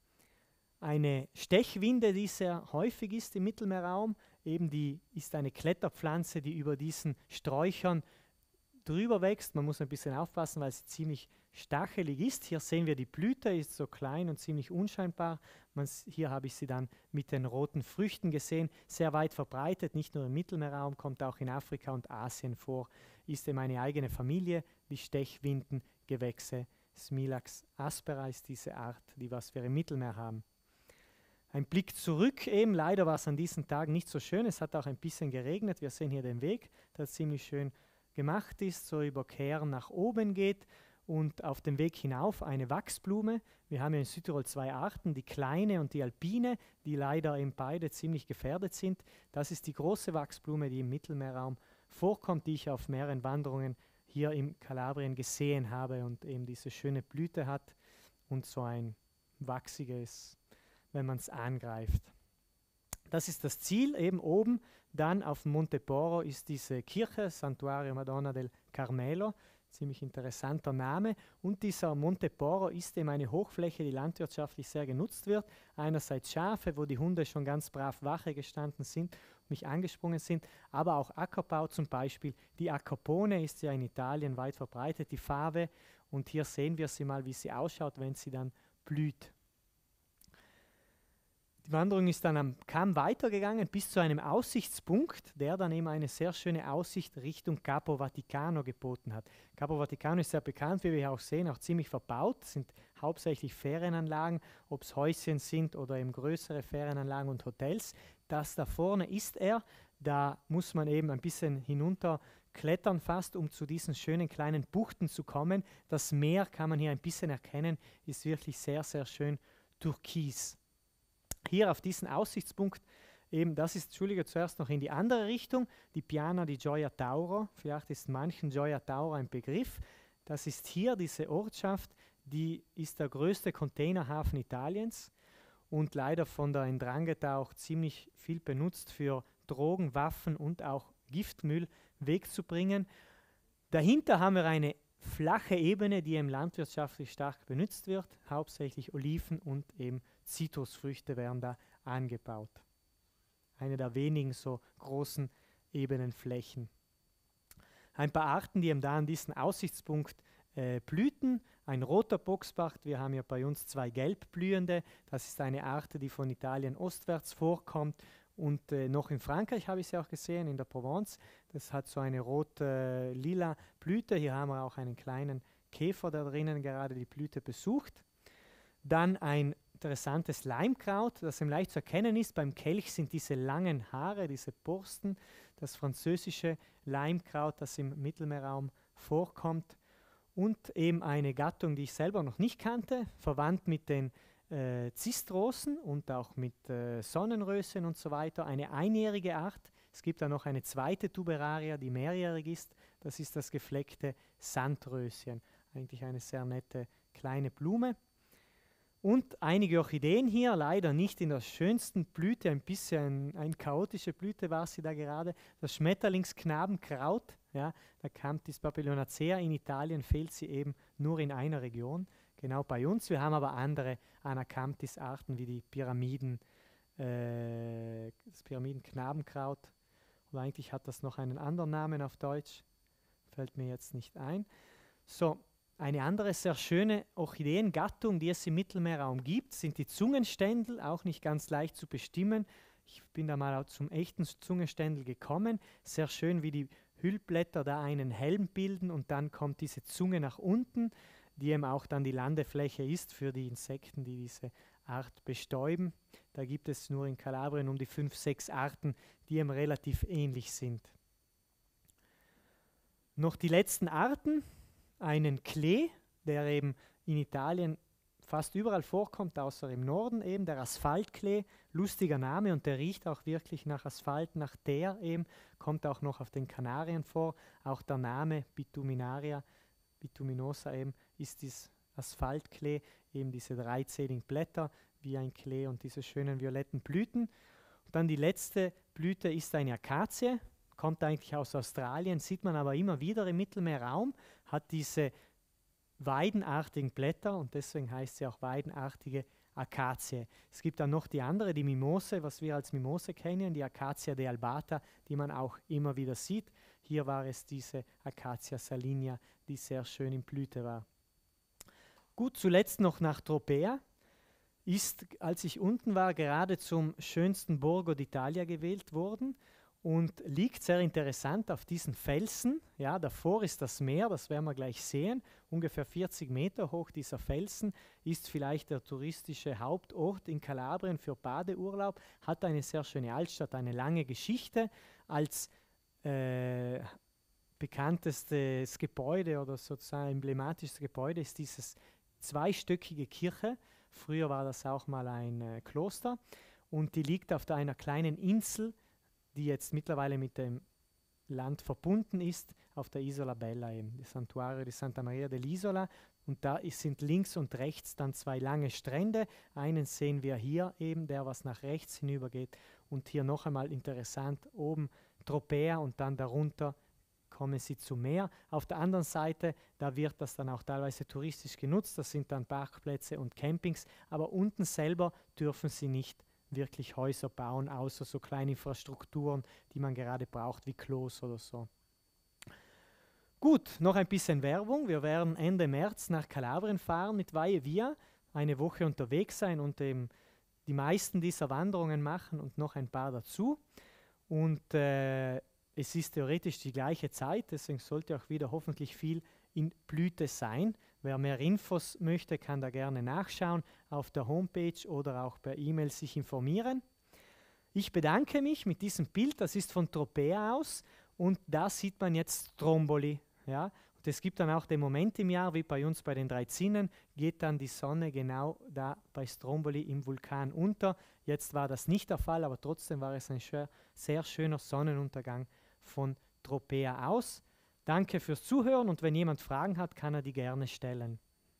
Eine Stechwinde, die sehr häufig ist im Mittelmeerraum, eben die ist eine Kletterpflanze, die über diesen Sträuchern drüber wächst. Man muss ein bisschen aufpassen, weil sie ziemlich stachelig ist. Hier sehen wir die Blüte, ist so klein und ziemlich unscheinbar. Hier habe ich sie dann mit den roten Früchten gesehen, sehr weit verbreitet, nicht nur im Mittelmeerraum, kommt auch in Afrika und Asien vor, ist eben eine eigene Familie, die Stechwindengewächse. Smilax aspera ist diese Art, die was wir im Mittelmeer haben. Ein Blick zurück eben, leider war es an diesen Tagen nicht so schön, es hat auch ein bisschen geregnet. Wir sehen hier den Weg, der ziemlich schön gemacht ist, so über Kern nach oben geht, und auf dem Weg hinauf eine Wachsblume. Wir haben ja in Südtirol 2 Arten, die kleine und die alpine, die leider eben beide ziemlich gefährdet sind. Das ist die große Wachsblume, die im Mittelmeerraum vorkommt, die ich auf mehreren Wanderungen hier im Kalabrien gesehen habe und eben diese schöne Blüte hat und so ein wachsiges, wenn man es angreift. Das ist das Ziel, eben oben. Dann auf Monte Poro ist diese Kirche, Santuario Madonna del Carmelo, ziemlich interessanter Name. Und dieser Monte Poro ist eben eine Hochfläche, die landwirtschaftlich sehr genutzt wird. Einerseits Schafe, wo die Hunde schon ganz brav Wache gestanden sind, mich angesprungen sind, aber auch Ackerbau zum Beispiel. Die Acapone ist ja in Italien weit verbreitet, die Fave. Und hier sehen wir sie mal, wie sie ausschaut, wenn sie dann blüht. Die Wanderung ist dann am Kamm weitergegangen bis zu einem Aussichtspunkt, der dann eben eine sehr schöne Aussicht Richtung Capo Vaticano geboten hat. Capo Vaticano ist sehr bekannt, wie wir hier auch sehen, auch ziemlich verbaut. Es sind hauptsächlich Ferienanlagen, ob es Häuschen sind oder eben größere Ferienanlagen und Hotels. Das da vorne ist er. Da muss man eben ein bisschen hinunter klettern fast, um zu diesen schönen kleinen Buchten zu kommen. Das Meer kann man hier ein bisschen erkennen, ist wirklich sehr, sehr schön türkis. Hier auf diesen Aussichtspunkt, eben das ist, Entschuldige, zuerst noch in die andere Richtung, die Piana di Gioia Tauro, vielleicht ist manchen Gioia Tauro ein Begriff. Das ist hier diese Ortschaft, die ist der größte Containerhafen Italiens und leider von der 'Ndrangheta auch ziemlich viel benutzt für Drogen, Waffen und auch Giftmüll wegzubringen. Dahinter haben wir eine flache Ebene, die eben landwirtschaftlich stark benutzt wird, hauptsächlich Oliven und eben Zitrusfrüchte werden da angebaut. Eine der wenigen so großen Ebenenflächen. Ein paar Arten, die eben da an diesem Aussichtspunkt blühten. Ein roter Boxbart, wir haben ja bei uns 2 gelbblühende. Das ist eine Art, die von Italien ostwärts vorkommt. Und noch in Frankreich habe ich sie auch gesehen, in der Provence. Das hat so eine rot-lila Blüte. Hier haben wir auch einen kleinen Käfer, der drinnen gerade die Blüte besucht. Dann ein interessantes Leimkraut, das eben leicht zu erkennen ist. Beim Kelch sind diese langen Haare, diese Borsten, das französische Leimkraut, das im Mittelmeerraum vorkommt. Und eben eine Gattung, die ich selber noch nicht kannte, verwandt mit den Zistrosen und auch mit Sonnenröschen und so weiter. Eine einjährige Art. Es gibt da noch eine zweite Tuberaria, die mehrjährig ist. Das ist das gefleckte Sandröschen. Eigentlich eine sehr nette kleine Blume. Und einige Orchideen hier, leider nicht in der schönsten Blüte, ein bisschen eine chaotische Blüte war sie da gerade. Das Schmetterlingsknabenkraut, ja, der Camptis Papilionacea in Italien fehlt sie eben nur in einer Region, genau bei uns. Wir haben aber andere Anacamptis-Arten wie die das Pyramidenknabenkraut. Aber eigentlich hat das noch einen anderen Namen auf Deutsch, fällt mir jetzt nicht ein. So. Eine andere sehr schöne Orchideengattung, die es im Mittelmeerraum gibt, sind die Zungenständel, auch nicht ganz leicht zu bestimmen. Ich bin da mal auch zum echten Zungenständel gekommen. Sehr schön, wie die Hüllblätter da einen Helm bilden und dann kommt diese Zunge nach unten, die eben auch dann die Landefläche ist für die Insekten, die diese Art bestäuben. Da gibt es nur in Kalabrien um die 5, 6 Arten, die eben relativ ähnlich sind. Noch die letzten Arten. Einen Klee, der eben in Italien fast überall vorkommt, außer im Norden eben, der Asphaltklee, lustiger Name und der riecht auch wirklich nach Asphalt, nach Teer eben, kommt auch noch auf den Kanarien vor, auch der Name bituminosa eben, ist dieses Asphaltklee, eben diese 3-zähligen Blätter wie ein Klee und diese schönen violetten Blüten. Und dann die letzte Blüte ist eine Akazie, kommt eigentlich aus Australien, sieht man aber immer wieder im Mittelmeerraum, hat diese weidenartigen Blätter und deswegen heißt sie auch weidenartige Akazie. Es gibt dann noch die andere, die Mimose, was wir als Mimose kennen, die Acacia dealbata, die man auch immer wieder sieht. Hier war es diese Acacia salinia, die sehr schön in Blüte war. Gut, zuletzt noch nach Tropea. Ist, als ich unten war, gerade zum schönsten Borgo d'Italia gewählt worden. Und liegt sehr interessant auf diesen Felsen. Ja, davor ist das Meer, das werden wir gleich sehen. Ungefähr 40 Meter hoch dieser Felsen, ist vielleicht der touristische Hauptort in Kalabrien für Badeurlaub, hat eine sehr schöne Altstadt, eine lange Geschichte. Als bekanntestes Gebäude oder sozusagen emblematisches Gebäude ist dieses zweistöckige Kirche. Früher war das auch mal ein Kloster und die liegt auf einer kleinen Insel, die jetzt mittlerweile mit dem Land verbunden ist, auf der Isola Bella eben, das Santuario di Santa Maria dell'Isola. Und da sind links und rechts dann 2 lange Strände. Einen sehen wir hier eben, der was nach rechts hinübergeht. Und hier noch einmal interessant, oben Tropea und dann darunter kommen sie zu Meer. Auf der anderen Seite, da wird das dann auch teilweise touristisch genutzt, das sind dann Parkplätze und Campings, aber unten selber dürfen sie nicht wirklich Häuser bauen, außer so kleine Infrastrukturen, die man gerade braucht, wie Klos oder so. Gut, noch ein bisschen Werbung. Wir werden Ende März nach Kalabrien fahren mit Valle Via, eine Woche unterwegs sein und die meisten dieser Wanderungen machen und noch ein paar dazu. Und es ist theoretisch die gleiche Zeit, deswegen sollte auch wieder hoffentlich viel in Blüte sein. Wer mehr Infos möchte, kann da gerne nachschauen auf der Homepage oder auch per E-Mail sich informieren. Ich bedanke mich mit diesem Bild, das ist von Tropea aus und da sieht man jetzt Stromboli. Ja? Und es gibt dann auch den Moment im Jahr, wie bei uns bei den 3 Zinnen, geht dann die Sonne genau da bei Stromboli im Vulkan unter. Jetzt war das nicht der Fall, aber trotzdem war es ein sehr schöner Sonnenuntergang von Tropea aus. Danke fürs Zuhören und wenn jemand Fragen hat, kann er die gerne stellen.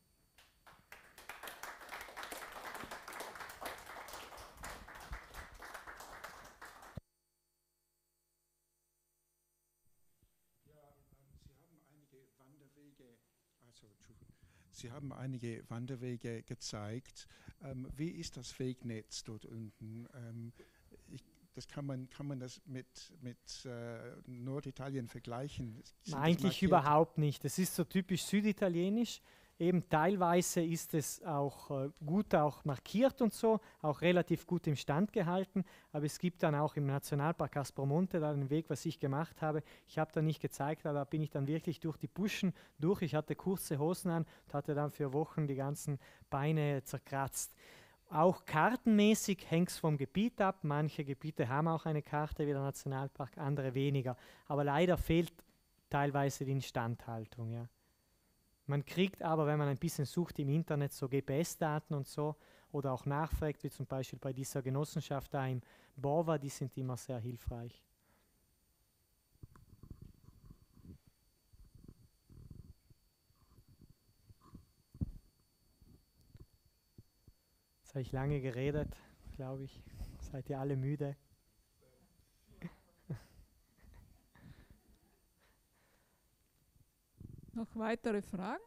Sie haben einige Wanderwege gezeigt. Wie ist das Wegnetz dort unten? Kann man das mit Norditalien vergleichen? Eigentlich überhaupt nicht. Es ist so typisch süditalienisch. Eben teilweise ist es auch gut auch markiert und so, auch relativ gut im Stand gehalten. Aber es gibt dann auch im Nationalpark Aspromonte da einen Weg, was ich gemacht habe. Ich habe da nicht gezeigt, aber da bin ich dann wirklich durch die Buschen durch. Ich hatte kurze Hosen an und hatte dann für Wochen die ganzen Beine zerkratzt. Auch kartenmäßig hängt es vom Gebiet ab. Manche Gebiete haben auch eine Karte wie der Nationalpark, andere weniger. Aber leider fehlt teilweise die Instandhaltung. Ja. Man kriegt aber, wenn man ein bisschen sucht im Internet, so GPS-Daten und so oder auch nachfragt, wie zum Beispiel bei dieser Genossenschaft da im Borva, die sind immer sehr hilfreich. Jetzt habe ich lange geredet, glaube ich. Seid ihr alle müde? Noch weitere Fragen?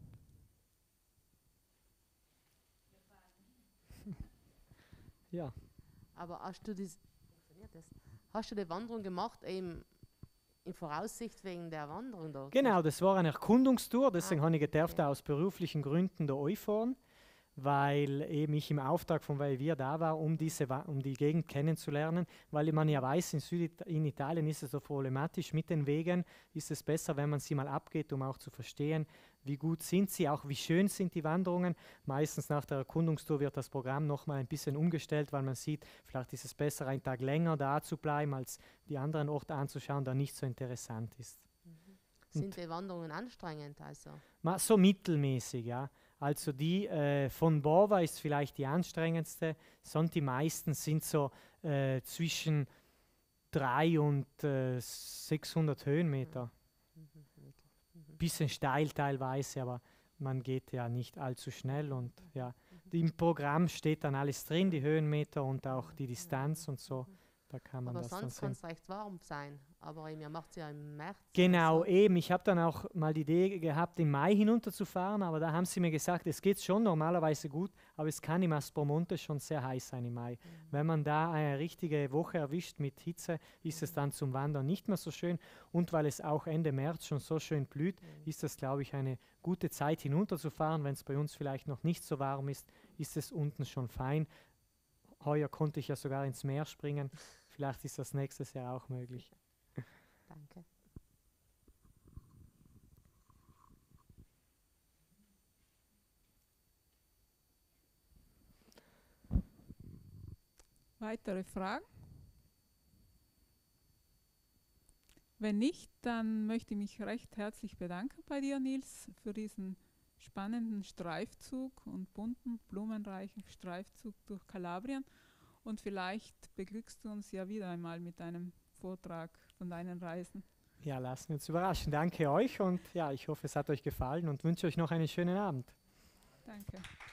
Ja. Aber hast du die Wanderung gemacht, eben in Voraussicht wegen der Wanderung dort? Genau, das war eine Erkundungstour, deswegen habe ich gedacht, aus beruflichen Gründen da fahren, weil eben ich im Auftrag von Valle Via da war, um die Gegend kennenzulernen, weil man ja weiß, in Italien ist es so problematisch mit den Wegen, ist es besser, wenn man sie mal abgeht, um auch zu verstehen, wie gut sind sie, auch wie schön sind die Wanderungen. Meistens nach der Erkundungstour wird das Programm nochmal ein bisschen umgestellt, weil man sieht, vielleicht ist es besser, einen Tag länger da zu bleiben, als die anderen Orte anzuschauen, da nicht so interessant ist. Sind die Wanderungen anstrengend? Also? So mittelmäßig, ja. Also die von Borva ist vielleicht die anstrengendste, sonst die meisten sind so zwischen 300 und 600 Höhenmeter. Bisschen steil teilweise, aber man geht ja nicht allzu schnell und ja. Im Programm steht dann alles drin, die Höhenmeter und auch die Distanz und so. Da kann man aber das dann sonst sehen. kann es recht warm sein, aber ihr macht es ja im März. Genau, so. eben. Ich habe dann auch mal die Idee gehabt, im Mai hinunterzufahren, aber da haben sie mir gesagt, es geht schon normalerweise gut, aber es kann im Aspromonte schon sehr heiß sein im Mai. Wenn man da eine richtige Woche erwischt mit Hitze, ist es dann zum Wandern nicht mehr so schön. Und weil es auch Ende März schon so schön blüht, ist das, glaube ich, eine gute Zeit hinunterzufahren. Wenn es bei uns vielleicht noch nicht so warm ist, ist es unten schon fein. Heuer konnte ich ja sogar ins Meer springen. Vielleicht ist das nächstes Jahr auch möglich. Danke. Weitere Fragen? Wenn nicht, dann möchte ich mich recht herzlich bedanken bei dir, Nils, für diesen spannenden Streifzug und bunten, blumenreichen Streifzug durch Kalabrien. Und vielleicht beglückst du uns ja wieder einmal mit einem Vortrag von deinen Reisen. Ja, lassen wir uns überraschen. Danke euch und ja, ich hoffe, es hat euch gefallen und wünsche euch noch einen schönen Abend. Danke.